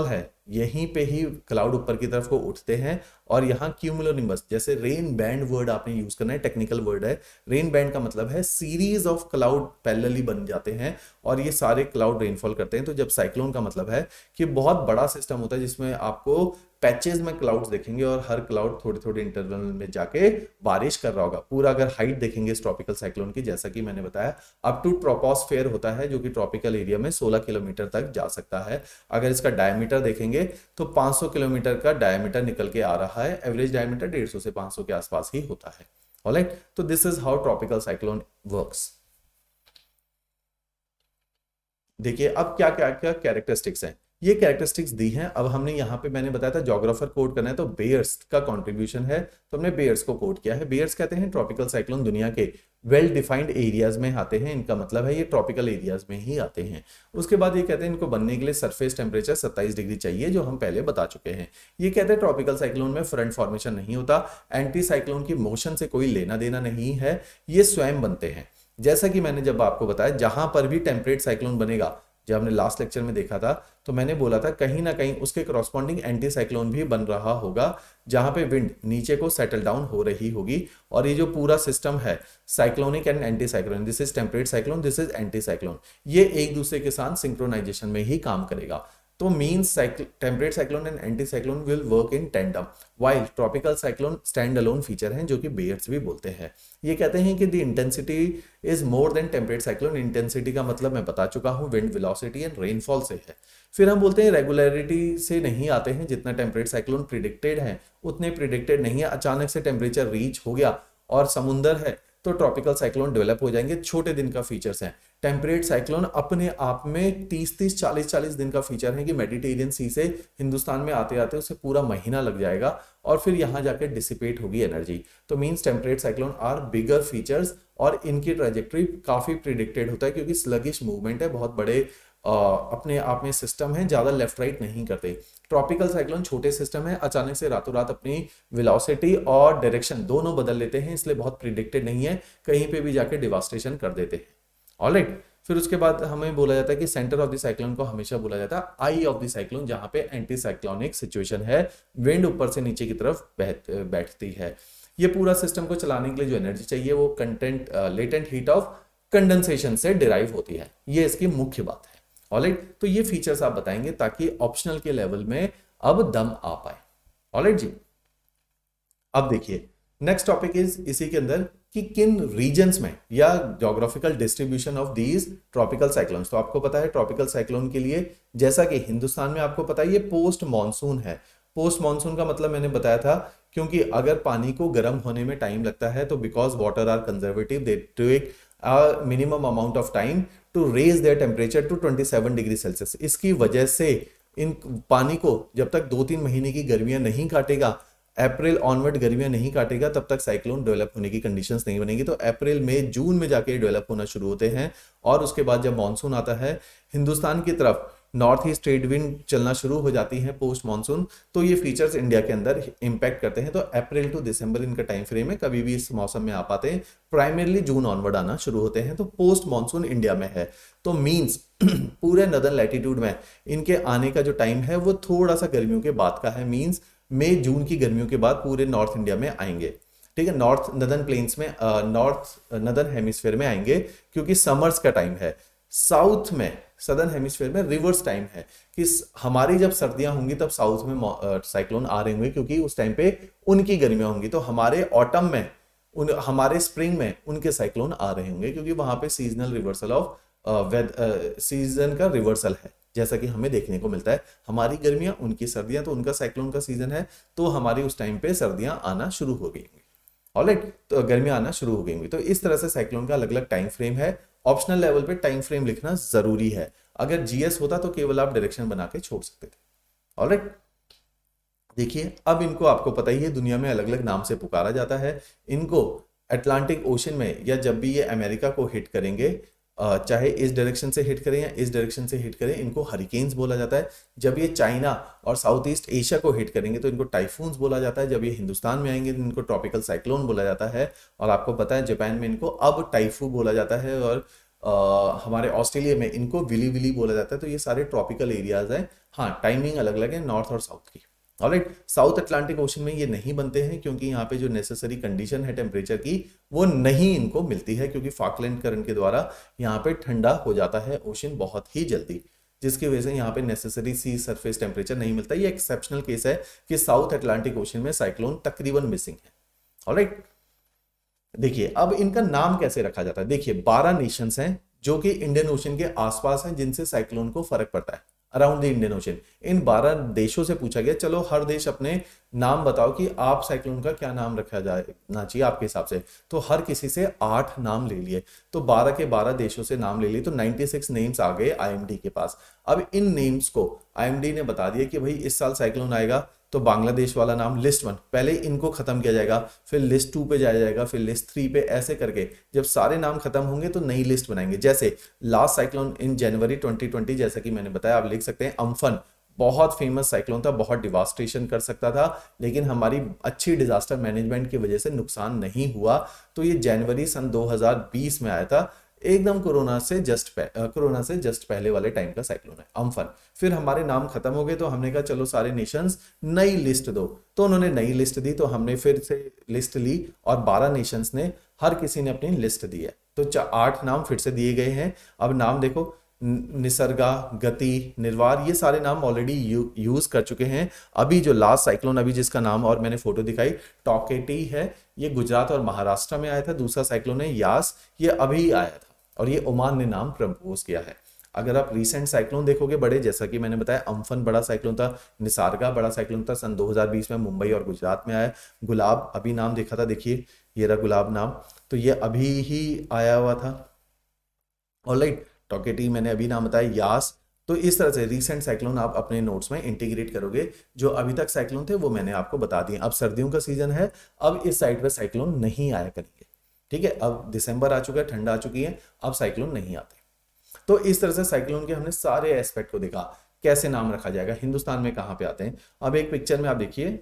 [SPEAKER 1] यहीं पे ही क्लाउड ऊपर की तरफ को उठते हैं और यहाँ क्यूमुलोनिम्बस, जैसे रेन बैंड वर्ड आपने यूज करना है, टेक्निकल वर्ड है। रेन बैंड का मतलब है सीरीज ऑफ क्लाउड पैरेलली बन जाते हैं और ये सारे क्लाउड रेनफॉल करते हैं। तो जब साइक्लोन का मतलब है कि बहुत बड़ा सिस्टम होता है जिसमें आपको पैचेस में क्लाउड्स देखेंगे और हर क्लाउड थोड़े थोड़े इंटरवल में जाके बारिश कर रहा होगा। पूरा अगर हाइट देखेंगे इस ट्रॉपिकल साइक्लोन की, जैसा कि मैंने बताया, अप टू ट्रोपोस्फेयर होता है जो कि ट्रॉपिकल एरिया में 16 किलोमीटर तक जा सकता है। अगर इसका डायमीटर देखेंगे तो 500 किलोमीटर का डायमीटर निकल के आ रहा है। एवरेज डायमीटर 150 से 500 के आसपास ही होता है। ऑलराइट, तो this is how tropical cyclone works. देखिए अब क्या क्या क्या कैरेक्टरिस्टिक्स हैं, ये कैरेक्टरिस्टिक्स दी हैं। अब हमने यहाँ पे मैंने बताया था ज्योग्राफर कोड करना है, तो बेयर्स का कंट्रीब्यूशन है, तो हमने बेयर्स को कोड किया है। बेयर्स कहते हैं ट्रॉपिकल साइक्लोन दुनिया के वेल डिफाइंड एरियाज में आते हैं, इनका मतलब है ये ट्रॉपिकल एरियाज में ही आते हैं। उसके बाद ये कहते हैं इनको बनने के लिए सरफेस टेम्परेचर 27 डिग्री चाहिए, जो हम पहले बता चुके हैं। ये कहते हैं ट्रॉपिकल साइक्लोन में फ्रंट फॉर्मेशन नहीं होता, एंटी साइक्लोन की मोशन से कोई लेना देना नहीं है, ये स्वयं बनते हैं। जैसा कि मैंने जब आपको बताया, जहां पर भी टेम्परेट साइक्लोन बनेगा, जब हमने लास्ट लेक्चर में देखा था, तो मैंने बोला था कहीं ना कहीं उसके करॉस्पॉन्डिंग एंटी साइक्लोन भी बन रहा होगा, जहां पे विंड नीचे को सेटल डाउन हो रही होगी। और ये जो पूरा सिस्टम है cyclonic and anti cyclone, this is temperate cyclone, this is anti cyclone, ये एक दूसरे के साथ सिंक्रोनाइजेशन में ही काम करेगा। तो means temperate cyclone and anti cyclone will work in tandem, while tropical cyclone stand alone feature हैं, जो कि बेयर्स भी बोलते हैं। ये कहते हैं कि the intensity is more than temperate cyclone. Intensity का मतलब मैं बता चुका हूं, विंड वेलोसिटी एंड रेनफॉल से है। फिर हम बोलते हैं रेगुलरिटी से नहीं आते हैं, जितना टेम्परेट साइक्लोन प्रिडिक्टेड है उतने प्रिडिक्टेड नहीं है। अचानक से टेम्परेचर रीच हो गया और समुंदर है तो ट्रॉपिकल साइक्लोन डेवलप हो जाएंगे, छोटे दिन का फीचर्स हैं। टेम्परेट साइक्लोन अपने आप में 30-30, 40-40 दिन का फीचर है कि मेडिटेरियन सी से हिंदुस्तान में आते आते उसे पूरा महीना लग जाएगा और फिर यहां जाके डिसिपेट होगी एनर्जी। तो means temperate cyclone are bigger features और इनकी ट्रेजेक्टरी काफी प्रिडिक्टेड होता है, क्योंकि स्लगिश मूवमेंट है, बहुत बड़े अपने आप में सिस्टम है, ज्यादा लेफ्ट राइट नहीं करते। ट्रॉपिकल साइक्लोन छोटे सिस्टम है, अचानक से रातों रात अपनी वेलोसिटी और डायरेक्शन दोनों बदल लेते हैं, इसलिए बहुत प्रिडिक्टेड नहीं है, कहीं पे भी जाके डिवास्टेशन कर देते हैं। ऑलराइट, फिर उसके बाद हमें बोला जाता है कि सेंटर ऑफ द साइक्लोन को हमेशा बोला जाता है आई ऑफ द साइक्लोन, जहां पे एंटी साइक्लोनिक सिचुएशन है, विंड ऊपर से नीचे की तरफ बैठती है। ये पूरा सिस्टम को चलाने के लिए जो एनर्जी चाहिए वो content latent heat of condensation से डिराइव होती है, ये इसकी मुख्य बात है। ऑलराइट, तो ये फीचर्स आप बताएंगे ताकि ऑप्शनल के लेवल में अब दम आ पाए। ऑलराइट जी, अब देखिए नेक्स्ट टॉपिक इज इसी के अंदर कि किन रीजन्स में या geographical distribution of these tropical cyclones. तो आपको पता है ट्रॉपिकल साइक्लोन के लिए, जैसा कि हिंदुस्तान में आपको पता है ये पोस्ट मॉनसून है। पोस्ट मॉनसून का मतलब मैंने बताया था, क्योंकि अगर पानी को गर्म होने में टाइम लगता है तो because water are conservative, they take a minimum amount of time to raise their temperature to 27 degree Celsius. इसकी वजह से इन पानी को जब तक 2-3 महीने की गर्मियां नहीं काटेगा, अप्रैल ऑनवर्ड गर्मियां नहीं काटेगा, तब तक साइक्लोन डेवलप होने की कंडीशंस नहीं बनेगी। तो अप्रैल में जून में जाके डेवलप होना शुरू होते हैं और उसके बाद जब मानसून आता है हिंदुस्तान की तरफ, नॉर्थ ईस्ट ट्रेड विंड चलना शुरू हो जाती है पोस्ट मानसून, तो ये फीचर्स इंडिया के अंदर इंपैक्ट करते हैं। तो अप्रैल टू दिसंबर इनका टाइम फ्रेम है, कभी भी इस मौसम में आ पाते हैं, प्राइमरली जून ऑनवर्ड आना शुरू होते हैं। तो पोस्ट मानसून इंडिया में है, तो मींस पूरे नदर्न लैटिट्यूड में इनके आने का जो टाइम है वो थोड़ा सा गर्मियों के बाद का है, मींस मई जून की गर्मियों के बाद पूरे नॉर्थ इंडिया में आएंगे। ठीक है, नॉर्थ नदर्न प्लेन्स में, नॉर्थ नदर्न हेमिस्फीयर में आएंगे क्योंकि समर्स का टाइम है। साउथ में, सदर्न हेमिस्फीयर में रिवर्स टाइम है कि हमारी जब सर्दियां होंगी तब साउथ में साइक्लोन आ रहे होंगे, क्योंकि उस टाइम पे उनकी गर्मियां होंगी। तो हमारे ऑटम में, हमारे स्प्रिंग में उनके साइक्लोन आ रहे होंगे, क्योंकि वहां पे सीजनल रिवर्सल ऑफ सीजन का रिवर्सल है, जैसा कि हमें देखने को मिलता है। हमारी गर्मियां, उनकी सर्दियां, तो उनका साइक्लोन का सीजन है, तो हमारी उस टाइम पे सर्दियां आना शुरू हो गई। ऑलराइट, तो गर्मियां आना शुरू हो गई। तो इस तरह से साइक्लोन का अलग अलग टाइम फ्रेम है। ऑप्शनल लेवल पे टाइम फ्रेम लिखना जरूरी है, अगर जीएस होता तो केवल आप डायरेक्शन बना के छोड़ सकते थे। ऑलराइट, देखिए अब इनको आपको पता ही है, दुनिया में अलग अलग नाम से पुकारा जाता है इनको। अटलांटिक ओशन में, या जब भी ये अमेरिका को हिट करेंगे, चाहे इस डायरेक्शन से हिट करें या इस डायरेक्शन से हिट करें, इनको हरिकेन्स बोला जाता है। जब ये चाइना और साउथ ईस्ट एशिया को हिट करेंगे तो इनको टाइफून्स बोला जाता है। जब ये हिंदुस्तान में आएंगे तो इनको ट्रॉपिकल साइक्लोन बोला जाता है। और आपको पता है जापान में इनको अब टाइफू बोला जाता है, और हमारे ऑस्ट्रेलिया में इनको विली विली बोला जाता है। तो ये सारे ट्रॉपिकल एरियाज हैं। हाँ, टाइमिंग अलग अलग है नॉर्थ और साउथ की। ऑलराइट, साउथ अटलांटिक ओशन में ये नहीं बनते हैं क्योंकि यहाँ पे जो नेसेसरी कंडीशन है टेम्परेचर की वो नहीं इनको मिलती है, क्योंकि फॉकलैंड करंट के द्वारा यहाँ पे ठंडा हो जाता है ओशन बहुत ही जल्दी, जिसकी वजह से यहाँ पे नेसेसरी सी सरफेस टेम्परेचर नहीं मिलता। ये एक्सेप्शनल केस है कि साउथ अटलांटिक ओशन में साइक्लोन तकरीबन मिसिंग है। ऑलराइट, देखिए अब इनका नाम कैसे रखा जाता है। देखिए 12 नेशंस हैं जो कि इंडियन ओशन के आसपास हैं जिनसे साइक्लोन को फर्क पड़ता है, अराउंड द इंडियन ओशन। इन 12 देशों से पूछा गया चलो हर देश अपने नाम बताओ कि आप साइक्लोन का क्या नाम रखा जाना चाहिए आपके हिसाब से। तो हर किसी से 8 नाम ले लिए, तो 12 के 12 देशों से नाम ले लिए, तो 96 नेम्स आ गए आईएमडी के पास। अब इन नेम्स को आईएमडी ने बता दिया कि भाई इस साल साइक्लोन आएगा, तो बांग्लादेश वाला नाम लिस्ट 1, पहले इनको खत्म किया जाएगा, फिर लिस्ट 2 पे जाया जाएगा, फिर लिस्ट 3 पे, ऐसे करके जब सारे नाम खत्म होंगे तो नई लिस्ट बनाएंगे। जैसे लास्ट साइक्लोन इन जनवरी 2020, जैसा कि मैंने बताया, आप लिख सकते हैं अम्फन, बहुत फेमस साइक्लोन था, बहुत डिवास्टेशन कर सकता था, लेकिन हमारी अच्छी डिजास्टर मैनेजमेंट की वजह से नुकसान नहीं हुआ। तो ये जनवरी सन 2020 में आया था, एकदम कोरोना से जस्ट पहले वाले टाइम का साइक्लोन है अम्फन। फिर हमारे नाम खत्म हो गए तो हमने कहा चलो सारे नेशंस नई लिस्ट दो, तो उन्होंने नई लिस्ट दी, तो हमने फिर से लिस्ट ली और 12 नेशंस ने हर किसी ने अपनी लिस्ट दी है। तो 8 नाम फिर से दिए गए हैं। अब नाम देखो, निसर्गा, गति, निर्वार, ये सारे नाम ऑलरेडी यूज कर चुके हैं। अभी जो लास्ट साइक्लोन अभी जिसका नाम और मैंने फोटो दिखाई टॉकेटी है, ये गुजरात और महाराष्ट्र में आया था। दूसरा साइक्लोन है यास, ये अभी आया था और ये ओमान ने नाम प्रपोज किया है। अगर आप रीसेंट साइक्लोन देखोगे बड़े, जैसा कि मैंने बताया अम्फन बड़ा साइक्लोन था, निसर्गा बड़ा साइक्लोन था, सन 2020 में मुंबई और गुजरात में आया। गुलाब अभी नाम देखा था, देखिए ये रहा गुलाब नाम, तो ये अभी ही आया हुआ था। ऑलराइट, टॉकेटी मैंने अभी नाम बताया, यास। तो इस तरह से रीसेंट साइक्लोन आप अपने नोट्स में इंटीग्रेट करोगे। जो अभी तक साइक्लोन थे वो मैंने आपको बता दिए। अब सर्दियों का सीजन है, अब इस साइड पे साइक्लोन नहीं आया करेंगे, ठीक है। अब दिसंबर आ चुका है, ठंड आ चुकी है, अब साइक्लोन नहीं आते। तो इस तरह से साइक्लोन के हमने सारे एस्पेक्ट को देखा, कैसे नाम रखा जाएगा, हिंदुस्तान में कहां पे आते हैं। अब एक पिक्चर में आप देखिए,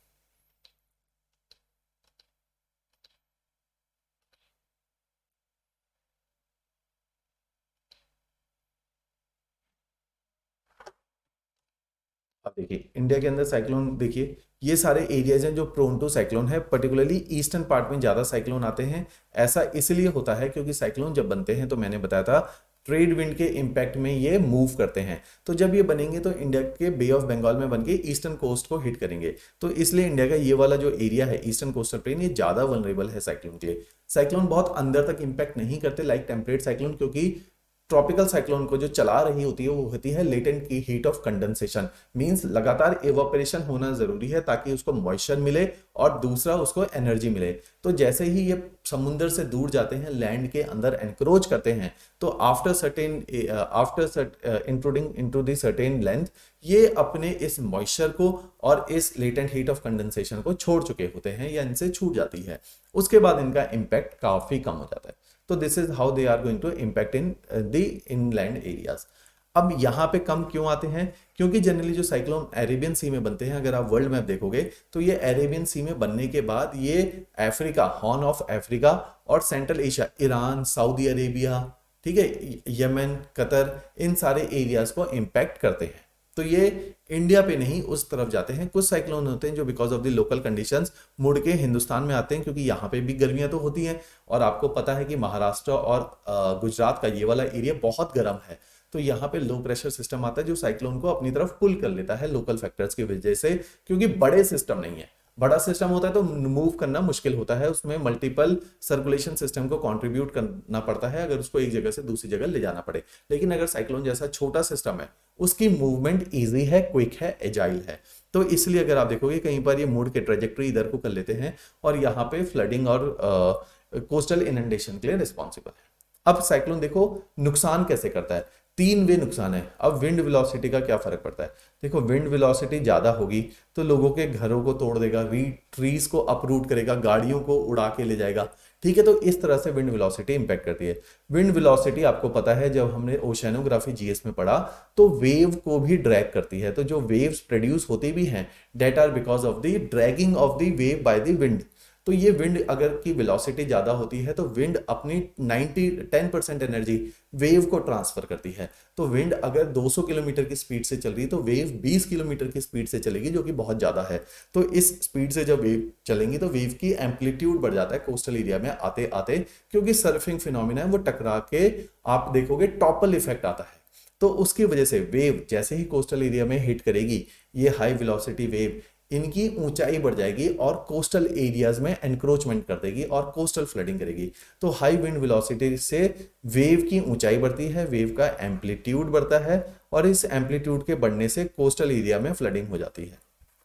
[SPEAKER 1] अब देखिए इंडिया के अंदर साइक्लोन, देखिए ये सारे एरियाज हैं जो प्रोन टू साइक्लोन है। पर्टिकुलरली ईस्टर्न पार्ट में ज्यादा साइक्लोन आते हैं। ऐसा इसलिए होता है क्योंकि साइक्लोन जब बनते हैं, तो मैंने बताया था ट्रेड विंड के इंपैक्ट में ये मूव करते हैं। तो जब ये बनेंगे तो इंडिया के बे ऑफ बंगाल में बन के ईस्टर्न कोस्ट को हिट करेंगे। तो इसलिए इंडिया का ये वाला जो एरिया है ईस्टर्न कोस्टल प्लेन, ये ज्यादा वल्नरेबल है साइक्लोन के लिए। साइक्लोन बहुत अंदर तक इंपैक्ट नहीं करते लाइक टेम्परेट साइक्लोन, क्योंकि ट्रॉपिकल साइक्लोन को जो चला रही होती है वो होती है लेटेंट की हीट ऑफ कंडेंसेशन। मींस लगातार इवापोरेशन होना जरूरी है ताकि उसको मॉइस्चर मिले और दूसरा उसको एनर्जी मिले। तो जैसे ही ये समुद्र से दूर जाते हैं, लैंड के अंदर एनक्रोच करते हैं, तो after including into the certain length, ये अपने इस मॉइस्चर को और इस लेटेंट हीट ऑफ कंडेंसेशन को छोड़ चुके होते हैं या इनसे छूट जाती है। उसके बाद इनका इंपैक्ट काफी कम हो जाता है। तो this is how they are going to impact in the inland areas. अब यहाँ पे कम क्यों आते हैं? क्योंकि जनरली जो साइक्लोन अरेबियन सी में बनते हैं, अगर आप वर्ल्ड मैप देखोगे तो ये अरेबियन सी में बनने के बाद ये अफ्रीका, हॉर्न ऑफ अफ्रीका और central Asia, Iran, Saudi Arabia, ठीक है, यमन, कतर, इन सारे एरियाज को इम्पैक्ट करते हैं। तो ये इंडिया पे नहीं उस तरफ जाते हैं। कुछ साइक्लोन होते हैं जो because of the local conditions मुड़ के हिंदुस्तान में आते हैं, क्योंकि यहाँ पे भी गर्मियां तो होती हैं और आपको पता है कि महाराष्ट्र और गुजरात का ये वाला एरिया बहुत गर्म है। तो यहाँ पे लो प्रेशर सिस्टम आता है जो साइक्लोन को अपनी तरफ पुल कर लेता है लोकल फैक्टर्स की वजह से, क्योंकि बड़े सिस्टम नहीं है। बड़ा सिस्टम होता है तो मूव करना मुश्किल होता है, उसमें मल्टीपल सर्कुलेशन सिस्टम को कंट्रीब्यूट करना पड़ता है अगर उसको एक जगह से दूसरी जगह ले जाना पड़े। लेकिन अगर साइक्लोन जैसा छोटा सिस्टम है, उसकी मूवमेंट इजी है, क्विक है, एजाइल है। तो इसलिए अगर आप देखोगे कहीं पर ये मुड़ के ट्रेजेक्टरी इधर को कर लेते हैं और यहाँ पे फ्लडिंग और कोस्टल इनंडेशन के लिए रिस्पॉन्सिबल है। अब साइक्लोन देखो नुकसान कैसे करता है, 3 वे नुकसान है। अब विंड वेलोसिटी का क्या फर्क पड़ता है? देखो विंड वेलोसिटी ज्यादा होगी तो लोगों के घरों को तोड़ देगा, ट्रीज को अपरूट करेगा, गाड़ियों को उड़ा के ले जाएगा, ठीक है। तो इस तरह से विंड वेलोसिटी इंपैक्ट करती है। विंड वेलोसिटी आपको पता है, जब हमने ओशियानोग्राफी जीएस में पढ़ा तो वेव को भी ड्रैग करती है। तो जो वेव्स प्रोड्यूस होती भी हैं, that are because of the dragging of the wave by the wind. तो ये विंड अगर की वेलोसिटी ज़्यादा होती है तो विंड अपनी 10% एनर्जी वेव को ट्रांसफर करती है। तो विंड अगर 200 किलोमीटर की स्पीड से चल रही है तो वेव 20 किलोमीटर की स्पीड से चलेगी, जो कि बहुत ज़्यादा है। तो इस स्पीड से जब वेव चलेंगी तो वेव की एम्पलीट्यूड बढ़ जाता है कोस्टल एरिया में आते आते, क्योंकि सर्फिंग फिनोमिना है वो टकरा के आप देखोगे टॉपल इफेक्ट आता है। तो उसकी वजह से वेव जैसे ही कोस्टल एरिया में हिट करेगी, ये हाई वेलोसिटी वेव, इनकी ऊंचाई बढ़ जाएगी और कोस्टल एरियाज में एनक्रोचमेंट कर देगी और कोस्टल फ्लडिंग करेगी। तो हाई विंड वेलोसिटी से वेव की ऊंचाई बढ़ती है, वेव का एम्पलीट्यूड बढ़ता है और इस एम्पलीट्यूड के बढ़ने से कोस्टल एरिया में फ्लडिंग हो जाती है।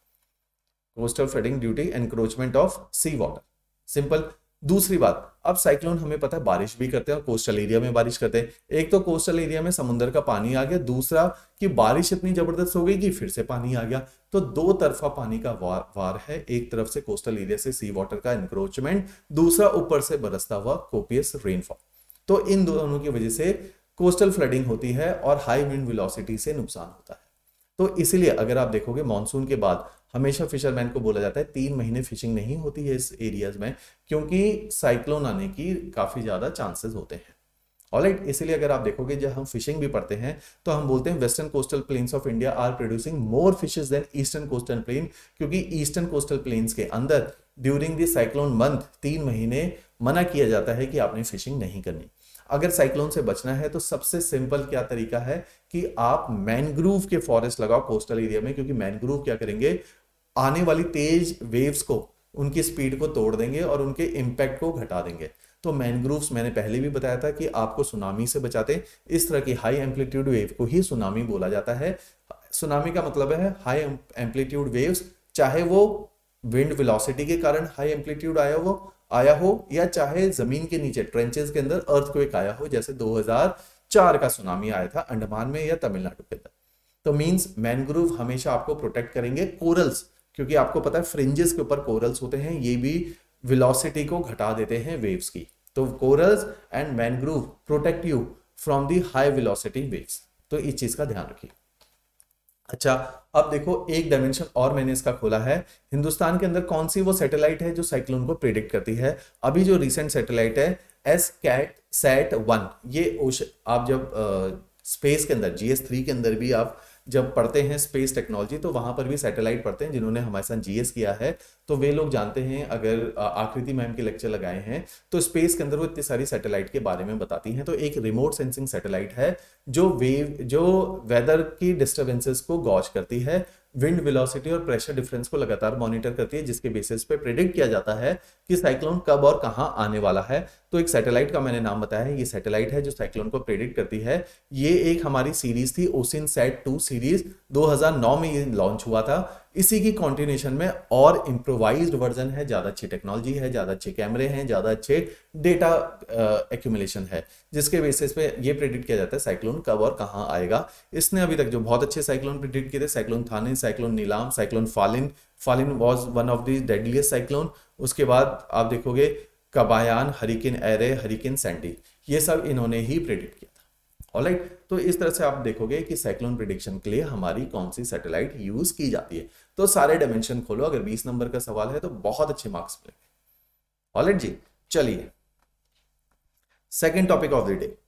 [SPEAKER 1] Coastal flooding due to encroachment of sea water, simple. दूसरी बात, अब साइक्लोन हमें पता है बारिश भी करते हैं और कोस्टल एरिया में बारिश करते हैं। एक तो कोस्टल एरिया में समुद्र का पानी आ गया, दूसरा कि बारिश इतनी जबरदस्त हो गई कि फिर से पानी आ गया। तो दो तरफा पानी का वार है, एक तरफ से कोस्टल एरिया से सी वाटर का एनक्रोचमेंट, दूसरा ऊपर से बरसता हुआ कोपियस रेनफॉल। तो इन दोनों की वजह से कोस्टल फ्लडिंग होती है और हाई विंड वेलोसिटी से नुकसान होता है। तो इसीलिए अगर आप देखोगे मॉनसून के बाद हमेशा फिशरमैन को बोला जाता है 3 महीने फिशिंग नहीं होती है इस एरियाज में, क्योंकि साइक्लोन आने की काफी ज्यादा चांसेस होते हैं। ऑलराइट, इसीलिए अगर आप देखोगे जब हम फिशिंग भी पढ़ते हैं तो हम बोलते हैं western coastal plains of India are producing more fishes than eastern coastal plain, क्योंकि ईस्टर्न कोस्टल प्लेन्स के अंदर ड्यूरिंग द साइक्लोन मंथ 3 महीने मना किया जाता है कि आपने फिशिंग नहीं करनी। अगर साइक्लोन से बचना है तो सबसे सिंपल क्या तरीका है कि आप मैनग्रूव के फॉरेस्ट लगाओ कोस्टल एरिया में, क्योंकि मैनग्रूव क्या करेंगे, आने वाली तेज वेव्स को, उनकी स्पीड को तोड़ देंगे और उनके इंपैक्ट को घटा देंगे। तो मैनग्रूव्स मैंने पहले भी बताया था कि आपको सुनामी से बचाते हैं। इस तरह की हाई एम्पलीट्यूड वेव को ही सुनामी बोला जाता है। सुनामी का मतलब है हाई एम्पलीट्यूड वेव्स, चाहे वो विंड वेलोसिटी के कारण हाई एम्पलीट्यूड आया हो या चाहे जमीन के नीचे ट्रेंचेस के अंदर अर्थक्वेक आया हो, जैसे 2004 का सुनामी आया था अंडमान में या तमिलनाडु के अंदर। तो मींस मैनग्रोव हमेशा आपको प्रोटेक्ट करेंगे। कोरल्स, क्योंकि आपको पता है फ्रिंजेस के ऊपर कोरल्स होते हैं, ये भी वेलोसिटी को घटा देते हैं वेव्स की। तो corals and mangrove protect you from the high velocity waves, तो इस चीज का ध्यान रखिए। अच्छा, अब देखो एक डायमेंशन और मैंने इसका खोला है। हिंदुस्तान के अंदर कौन सी वो सैटेलाइट है जो साइक्लोन को प्रिडिक्ट करती है? अभी जो रिसेंट सैटेलाइट है SCAT-1, ये आप जब स्पेस के अंदर GS3 के अंदर भी आप जब पढ़ते हैं स्पेस टेक्नोलॉजी, तो वहां पर भी सैटेलाइट पढ़ते हैं। जिन्होंने हमारे साथ GS किया है तो वे लोग जानते हैं, अगर आकृति मैम के लेक्चर लगाए हैं तो स्पेस के अंदर वो इतनी सारी सैटेलाइट के बारे में बताती हैं। तो एक रिमोट सेंसिंग सैटेलाइट है जो वेदर की डिस्टर्बेंसेस को गॉज करती है, विंड वेलोसिटी और प्रेशर डिफरेंस को लगातार मॉनिटर करती है, जिसके बेसिस पे प्रेडिक्ट किया जाता है कि साइक्लोन कब और कहां आने वाला है। तो एक सैटेलाइट का मैंने नाम बताया है, ये सैटेलाइट है जो साइक्लोन को प्रेडिक्ट करती है। ये एक हमारी सीरीज थी, OSINSAT-2 सीरीज, 2009 में ये लॉन्च हुआ था। इसी की कॉन्टिन्यूशन में और इम्प्रोवाइज्ड वर्जन है, ज्यादा अच्छी टेक्नोलॉजी है, ज्यादा अच्छे कैमरे हैं, ज्यादा अच्छे डेटा एक्यूमुलेशन है, जिसके बेसिस पे ये प्रेडिक्ट किया जाता है साइक्लोन कब और कहां आएगा। इसने अभी तक जो बहुत अच्छे साइक्लोन प्रेडिक्ट किए थे, cyclone Thane, cyclone Nilam, cyclone Phailin was one of the deadliest cyclone. उसके बाद आप देखोगे कबायान, हरिकेन एरे, हरिकेन सैंडी, ये सब इन्होंने ही प्रेडिक्ट किया था। ऑलराइट, तो इस तरह से आप देखोगे कि साइक्लोन प्रेडिक्शन के लिए हमारी कौन सी सैटेलाइट यूज की जाती है। तो सारे डायमेंशन खोलो, अगर 20 नंबर का सवाल है तो बहुत अच्छे मार्क्स मिलेंगे। ऑलराइट जी, चलिए second topic of the day,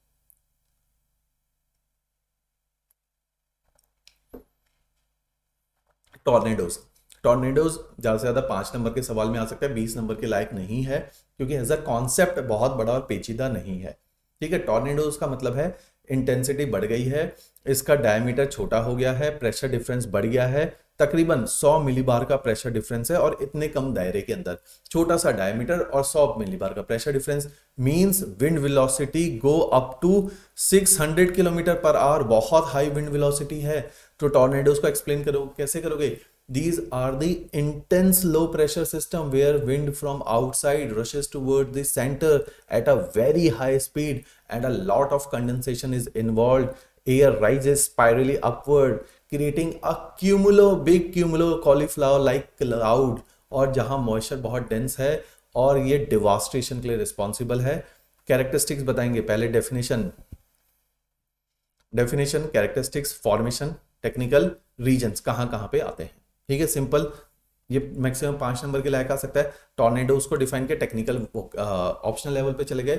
[SPEAKER 1] tornadoes. Tornadoes ज्यादा से ज्यादा 5 नंबर के सवाल में आ सकता है, 20 नंबर के लायक नहीं है, क्योंकि एज अ कॉन्सेप्ट बहुत बड़ा और पेचीदा नहीं है। ठीक है, टॉर्नेडोज का मतलब है इंटेंसिटी बढ़ गई है, इसका डायमीटर छोटा हो गया है, प्रेशर डिफरेंस बढ़ गया है, तकरीबन 100 मिलीबार का प्रेशर डिफरेंस है, और इतने कम दायरे के अंदर छोटा सा डायमीटर और 100 मिलीबार का pressure difference means wind velocity go up to 600 kilometre per hour. बहुत हाई विंड वेलोसिटी है। तो टॉर्नेडोज को एक्सप्लेन करो, कैसे करोगे? These are the intense low pressure system where wind from outside rushes toward the center at a very high speed and a lot of condensation is involved. Air rises spirally upward, creating a big cumulo cauliflower like cloud, और जहां moisture बहुत dense है और ये devastation के लिए responsible है। Characteristics बताएंगे, पहले definition, characteristics, formation, technical, regions कहां कहां पे आते हैं। ठीक है, सिंपल। ये मैक्सिमम 5 नंबर के लायक आ सकता है। टॉर्नेडोज को डिफाइन किया, टेक्निकल ऑप्शनल लेवल पे चले गए।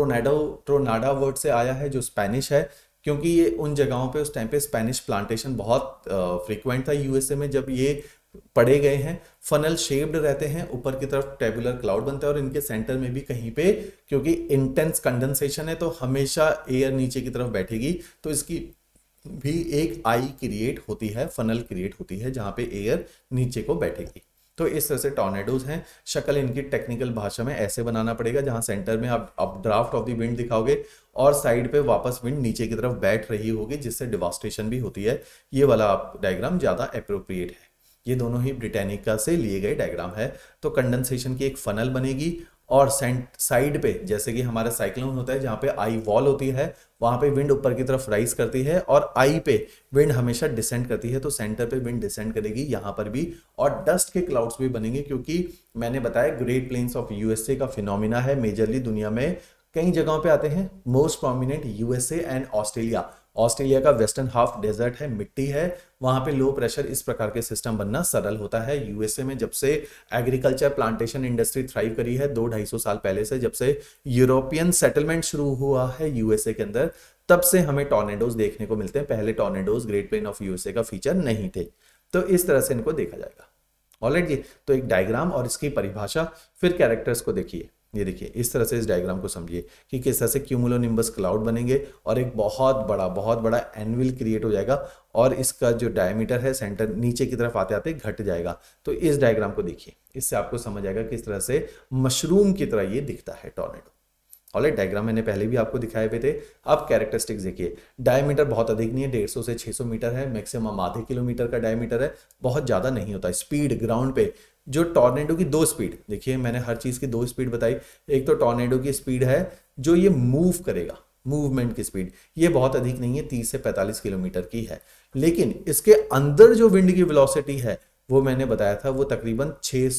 [SPEAKER 1] ट्रोनाडा वर्ड से आया है जो स्पेनिश है, क्योंकि ये उन जगहों पे उस टाइम पे स्पेनिश प्लांटेशन बहुत फ्रीक्वेंट था यूएसए में जब ये पड़े गए हैं। फनल शेप्ड रहते हैं, ऊपर की तरफ टेबुलर क्लाउड बनता है और इनके सेंटर में भी कहीं पे, क्योंकि इंटेंस कंडेंसेशन है तो हमेशा एयर नीचे की तरफ बैठेगी, तो इसकी भी एक आई क्रिएट होती है, फनल क्रिएट होती है जहां पे एयर नीचे को बैठेगी। तो इस तरह से टॉर्नेडोज हैं। शक्ल इनकी टेक्निकल भाषा में ऐसे बनाना पड़ेगा जहां सेंटर में आप ड्राफ्ट ऑफ द विंड दिखाओगे और साइड पे वापस विंड नीचे की तरफ बैठ रही होगी, जिससे डिवास्टेशन भी होती है। ये वाला आप डायग्राम ज्यादा अप्रोप्रिएट है। ये दोनों ही ब्रिटानिका से लिए गए डायग्राम है। तो कंडेंसेशन की एक फनल बनेगी और साइड पे जैसे कि हमारा साइक्लोन होता है जहां पे आई वॉल होती है, वहां पे विंड ऊपर की तरफ राइज करती है और आई पे विंड हमेशा डिसेंड करती है, तो सेंटर पे विंड डिसेंड करेगी यहां पर भी। और डस्ट के क्लाउड्स भी बनेंगे, क्योंकि मैंने बताया ग्रेट प्लेन्स ऑफ यूएसए का फिनोमिना है, मेजरली दुनिया में कई जगहों पे आते हैं। Most prominent USA and Australia. Australia का वेस्टर्न हाफ डेजर्ट है, मिट्टी है, वहां पे लो प्रेशर इस प्रकार के सिस्टम बनना सरल होता है। यूएसए में जब से एग्रीकल्चर प्लांटेशन इंडस्ट्री थ्राइव करी है 200-250 साल पहले से, जब से यूरोपियन सेटलमेंट शुरू हुआ है यूएसए के अंदर, तब से हमें टॉर्नेडोज देखने को मिलते हैं। पहले tornadoes great plain of USA का फीचर नहीं थे। तो इस तरह से इनको देखा जाएगा। ऑलराइट जी, तो एक डायग्राम और इसकी परिभाषा, फिर कैरेक्टर्स को देखिए। ये देखिए इस तरह से इस डायग्राम को समझिए कि किस तरह से क्यूमुलोनिम्बस क्लाउड बनेंगे और एक बहुत बड़ा एनविल क्रिएट हो जाएगा और इसका जो डायमीटर है सेंटर नीचे की तरफ आते आते घट जाएगा। तो इस डायग्राम को देखिए, इससे आपको समझ आएगा किस तरह से मशरूम की तरह ये दिखता है टॉर्नेडो। ऑलराइट, डायग्राम मैंने पहले भी आपको दिखाए हुए थे। अब कैरेक्टरिस्टिक्स देखिए, डायमीटर बहुत अधिक नहीं है, 150 से 600 मीटर है, मैक्सिमम आधे किलोमीटर का डायमीटर है, बहुत ज्यादा नहीं होता। स्पीड ग्राउंड पे जो टॉर्नेडो की 2 स्पीड, देखिए मैंने हर चीज की 2 स्पीड बताई। एक तो टॉर्नेडो की स्पीड है जो ये मूव करेगा, मूवमेंट की स्पीड, ये बहुत अधिक नहीं है, 30 से 45 किलोमीटर की है। लेकिन इसके अंदर जो विंड की वेलोसिटी है वो मैंने बताया था, वो तकरीबन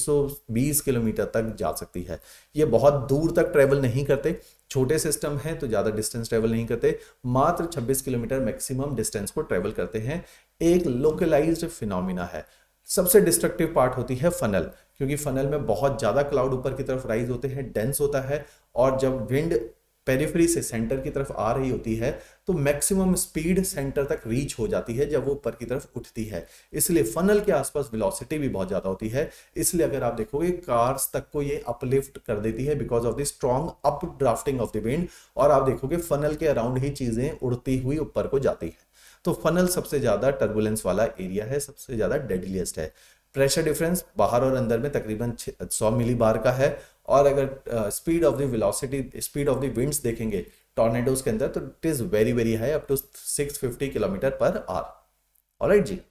[SPEAKER 1] 620 किलोमीटर तक जा सकती है। ये बहुत दूर तक ट्रेवल नहीं करते, छोटे सिस्टम है तो ज्यादा डिस्टेंस ट्रेवल नहीं करते, मात्र 26 किलोमीटर मैक्सिमम डिस्टेंस को ट्रेवल करते हैं। एक लोकलाइज्ड फिनोमिना है। सबसे डिस्ट्रक्टिव पार्ट होती है फनल, क्योंकि फनल में बहुत ज्यादा क्लाउड ऊपर की तरफ राइज होते हैं, डेंस होता है, और जब विंड पेरिफेरी से सेंटर की तरफ आ रही होती है तो मैक्सिमम स्पीड सेंटर तक रीच हो जाती है जब वो ऊपर की तरफ उठती है। इसलिए फनल के आसपास वेलोसिटी भी बहुत ज्यादा होती है। इसलिए अगर आप देखोगे कार्स तक को ये अपलिफ्ट कर देती है because of the strong up drafting of the wind, और आप देखोगे फनल के अराउंड ही चीजें उड़ती हुई ऊपर को जाती है। तो फनल सबसे ज्यादा टर्बुलेंस वाला एरिया है, सबसे ज्यादा डेडलीस्ट है। प्रेशर डिफरेंस बाहर और अंदर में तकरीबन 100 मिली बार का है। और अगर speed of the velocity, speed of the winds देखेंगे टॉर्नेडोज के अंदर, तो it is very very high, up to 650 kilometre per hour. Alright जी,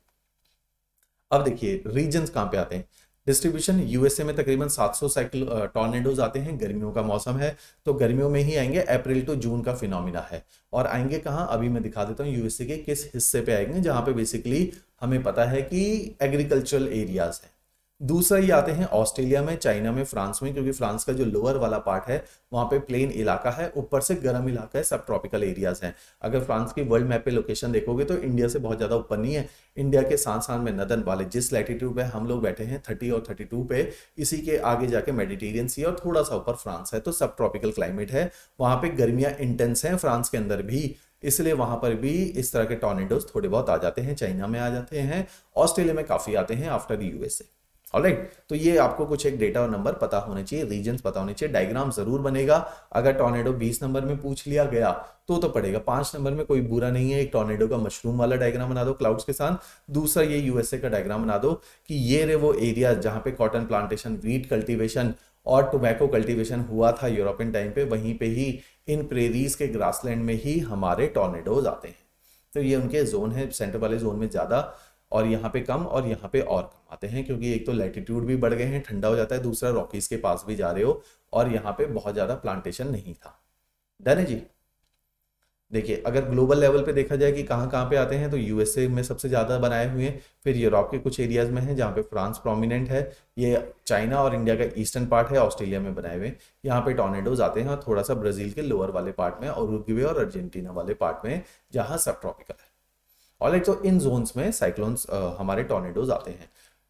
[SPEAKER 1] अब देखिए रीजन्स कहां पे आते हैं। डिस्ट्रीब्यूशन, यूएसए में तकरीबन 700 टॉर्नेडोज आते हैं, गर्मियों का मौसम है तो गर्मियों में ही आएंगे, अप्रैल टू जून का फिनोमिना है। और आएंगे कहाँ, अभी मैं दिखा देता हूँ यूएसए के किस हिस्से पे आएंगे, जहां पे बेसिकली हमें पता है कि एग्रीकल्चरल एरियाज है। दूसरा ये आते हैं ऑस्ट्रेलिया में, चाइना में, फ्रांस में, क्योंकि फ्रांस का जो लोअर वाला पार्ट है वहां पे प्लेन इलाका है, ऊपर से गर्म इलाका है, सब ट्रॉपिकल एरियाज हैं। अगर फ्रांस की वर्ल्ड मैप पे लोकेशन देखोगे तो इंडिया से बहुत ज्यादा ऊपर नहीं है, इंडिया के साथ साथ में नदन वाले जिस लैटिट्यूड पे हम लोग बैठे हैं 30 और 32 पे, इसी के आगे जाके मेडिटेरियन सी और थोड़ा सा ऊपर फ्रांस है, तो सब ट्रॉपिकल क्लाइमेट है। वहां पे गर्मियां इंटेंस हैं फ्रांस के अंदर भी, इसलिए वहां पर भी इस तरह के टॉर्नेडोज थोड़े बहुत आ जाते हैं। चाइना में आ जाते हैं, ऑस्ट्रेलिया में काफी आते हैं आफ्टर यूएसए। ऑलराइट, तो ये आपको कुछ एक डेटा और नंबर पता होने चाहिए, रीजन्स पता होने चाहिए। डायग्राम जरूर बनेगा। अगर टॉर्नेडो 20 नंबर में पूछ लिया गया तो पड़ेगा, 5 नंबर में कोई बुरा नहीं है। एक टॉर्नेडो का मशरूम वाला डायग्राम बना दो क्लाउड्स के साथ, दूसरा ये यूएसए का डायग्राम बना दो कि ये रे वो एरिया जहां पे कॉटन प्लांटेशन, वीट कल्टीवेशन और टोबैको कल्टीवेशन हुआ था यूरोपियन टाइम पे, वहीं पे ही इन प्रेरीज के ग्रासलैंड में ही हमारे टॉर्नेडोज आते हैं। तो ये उनके जोन है, सेंटर वाले जोन में ज्यादा और यहाँ पे कम और यहाँ पे और कम आते हैं, क्योंकि एक तो लैटिट्यूड भी बढ़ गए हैं, ठंडा हो जाता है, दूसरा रॉकीज के पास भी जा रहे हो और यहाँ पे बहुत ज्यादा प्लांटेशन नहीं था। डन है जी। देखिए अगर ग्लोबल लेवल पे देखा जाए कि कहाँ कहाँ पे आते हैं, तो यूएसए में सबसे ज्यादा बनाए हुए हैं, फिर यूरोप के कुछ एरियाज में है जहाँ पे फ्रांस प्रोमिनेंट है, ये चाइना और इंडिया का ईस्टर्न पार्ट है, ऑस्ट्रेलिया में बनाए हुए यहाँ पे टॉर्नेडोज आते हैं, और थोड़ा सा ब्राजील के लोअर वाले पार्ट में और उरुग्वे और अर्जेंटीना वाले पार्ट में जहाँ सब ट्रॉपिकल है। ऑलराइट, तो इन जोन्स में साइक्लोन्स हमारे टॉर्नेडोज आते हैं।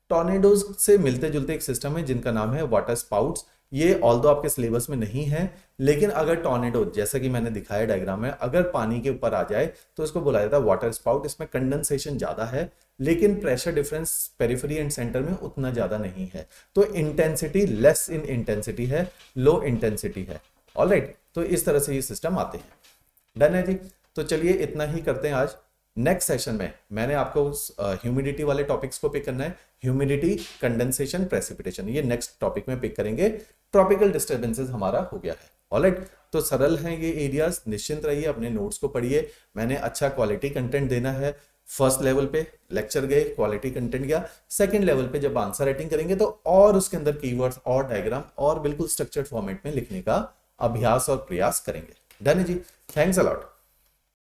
[SPEAKER 1] टॉर्नेडोज से मिलते जुलते एक सिस्टम है जिनका नाम है वाटर स्पाउट्स। ये ऑल्दो आपके सिलेबस में नहीं है, लेकिन अगर टॉर्नेडो जैसा कि मैंने दिखाया डायग्राम में, अगर पानी के ऊपर आ जाए तो इसको बुलाया जाता है वाटर स्पाउट। इसमें कंडेंसेशन ज्यादा है, लेकिन pressure difference periphery and centre में उतना ज्यादा नहीं है। तो इंटेंसिटी लेस इन इंटेंसिटी है, लो इंटेंसिटी है। ऑलराइट, तो इस तरह से ये सिस्टम आते हैं। डन है जी। तो चलिए इतना ही करते हैं आज। नेक्स्ट सेशन में मैंने आपको ह्यूमिडिटी वाले टॉपिक्स को पिक करना है, ह्यूमिडिटी, कंडेंसेशन, प्रेसिपिटेशन, ये नेक्स्ट टॉपिक में पिक करेंगे। ट्रॉपिकल डिस्टर्बेंसेस हमारा हो गया है। ऑलराइट, तो सरल हैं ये एरियाज, निश्चिंत रहिए, अपने नोट्स को पढ़िए। मैंने अच्छा क्वालिटी कंटेंट देना है। फर्स्ट लेवल पे लेक्चर गए, क्वालिटी कंटेंट गया। सेकंड लेवल पे जब आंसर राइटिंग करेंगे तो और उसके अंदर कीवर्ड्स और डायग्राम और बिल्कुल स्ट्रक्चर्ड फॉर्मेट में लिखने का अभ्यास और प्रयास करेंगे। डन है जी। Thanks a lot.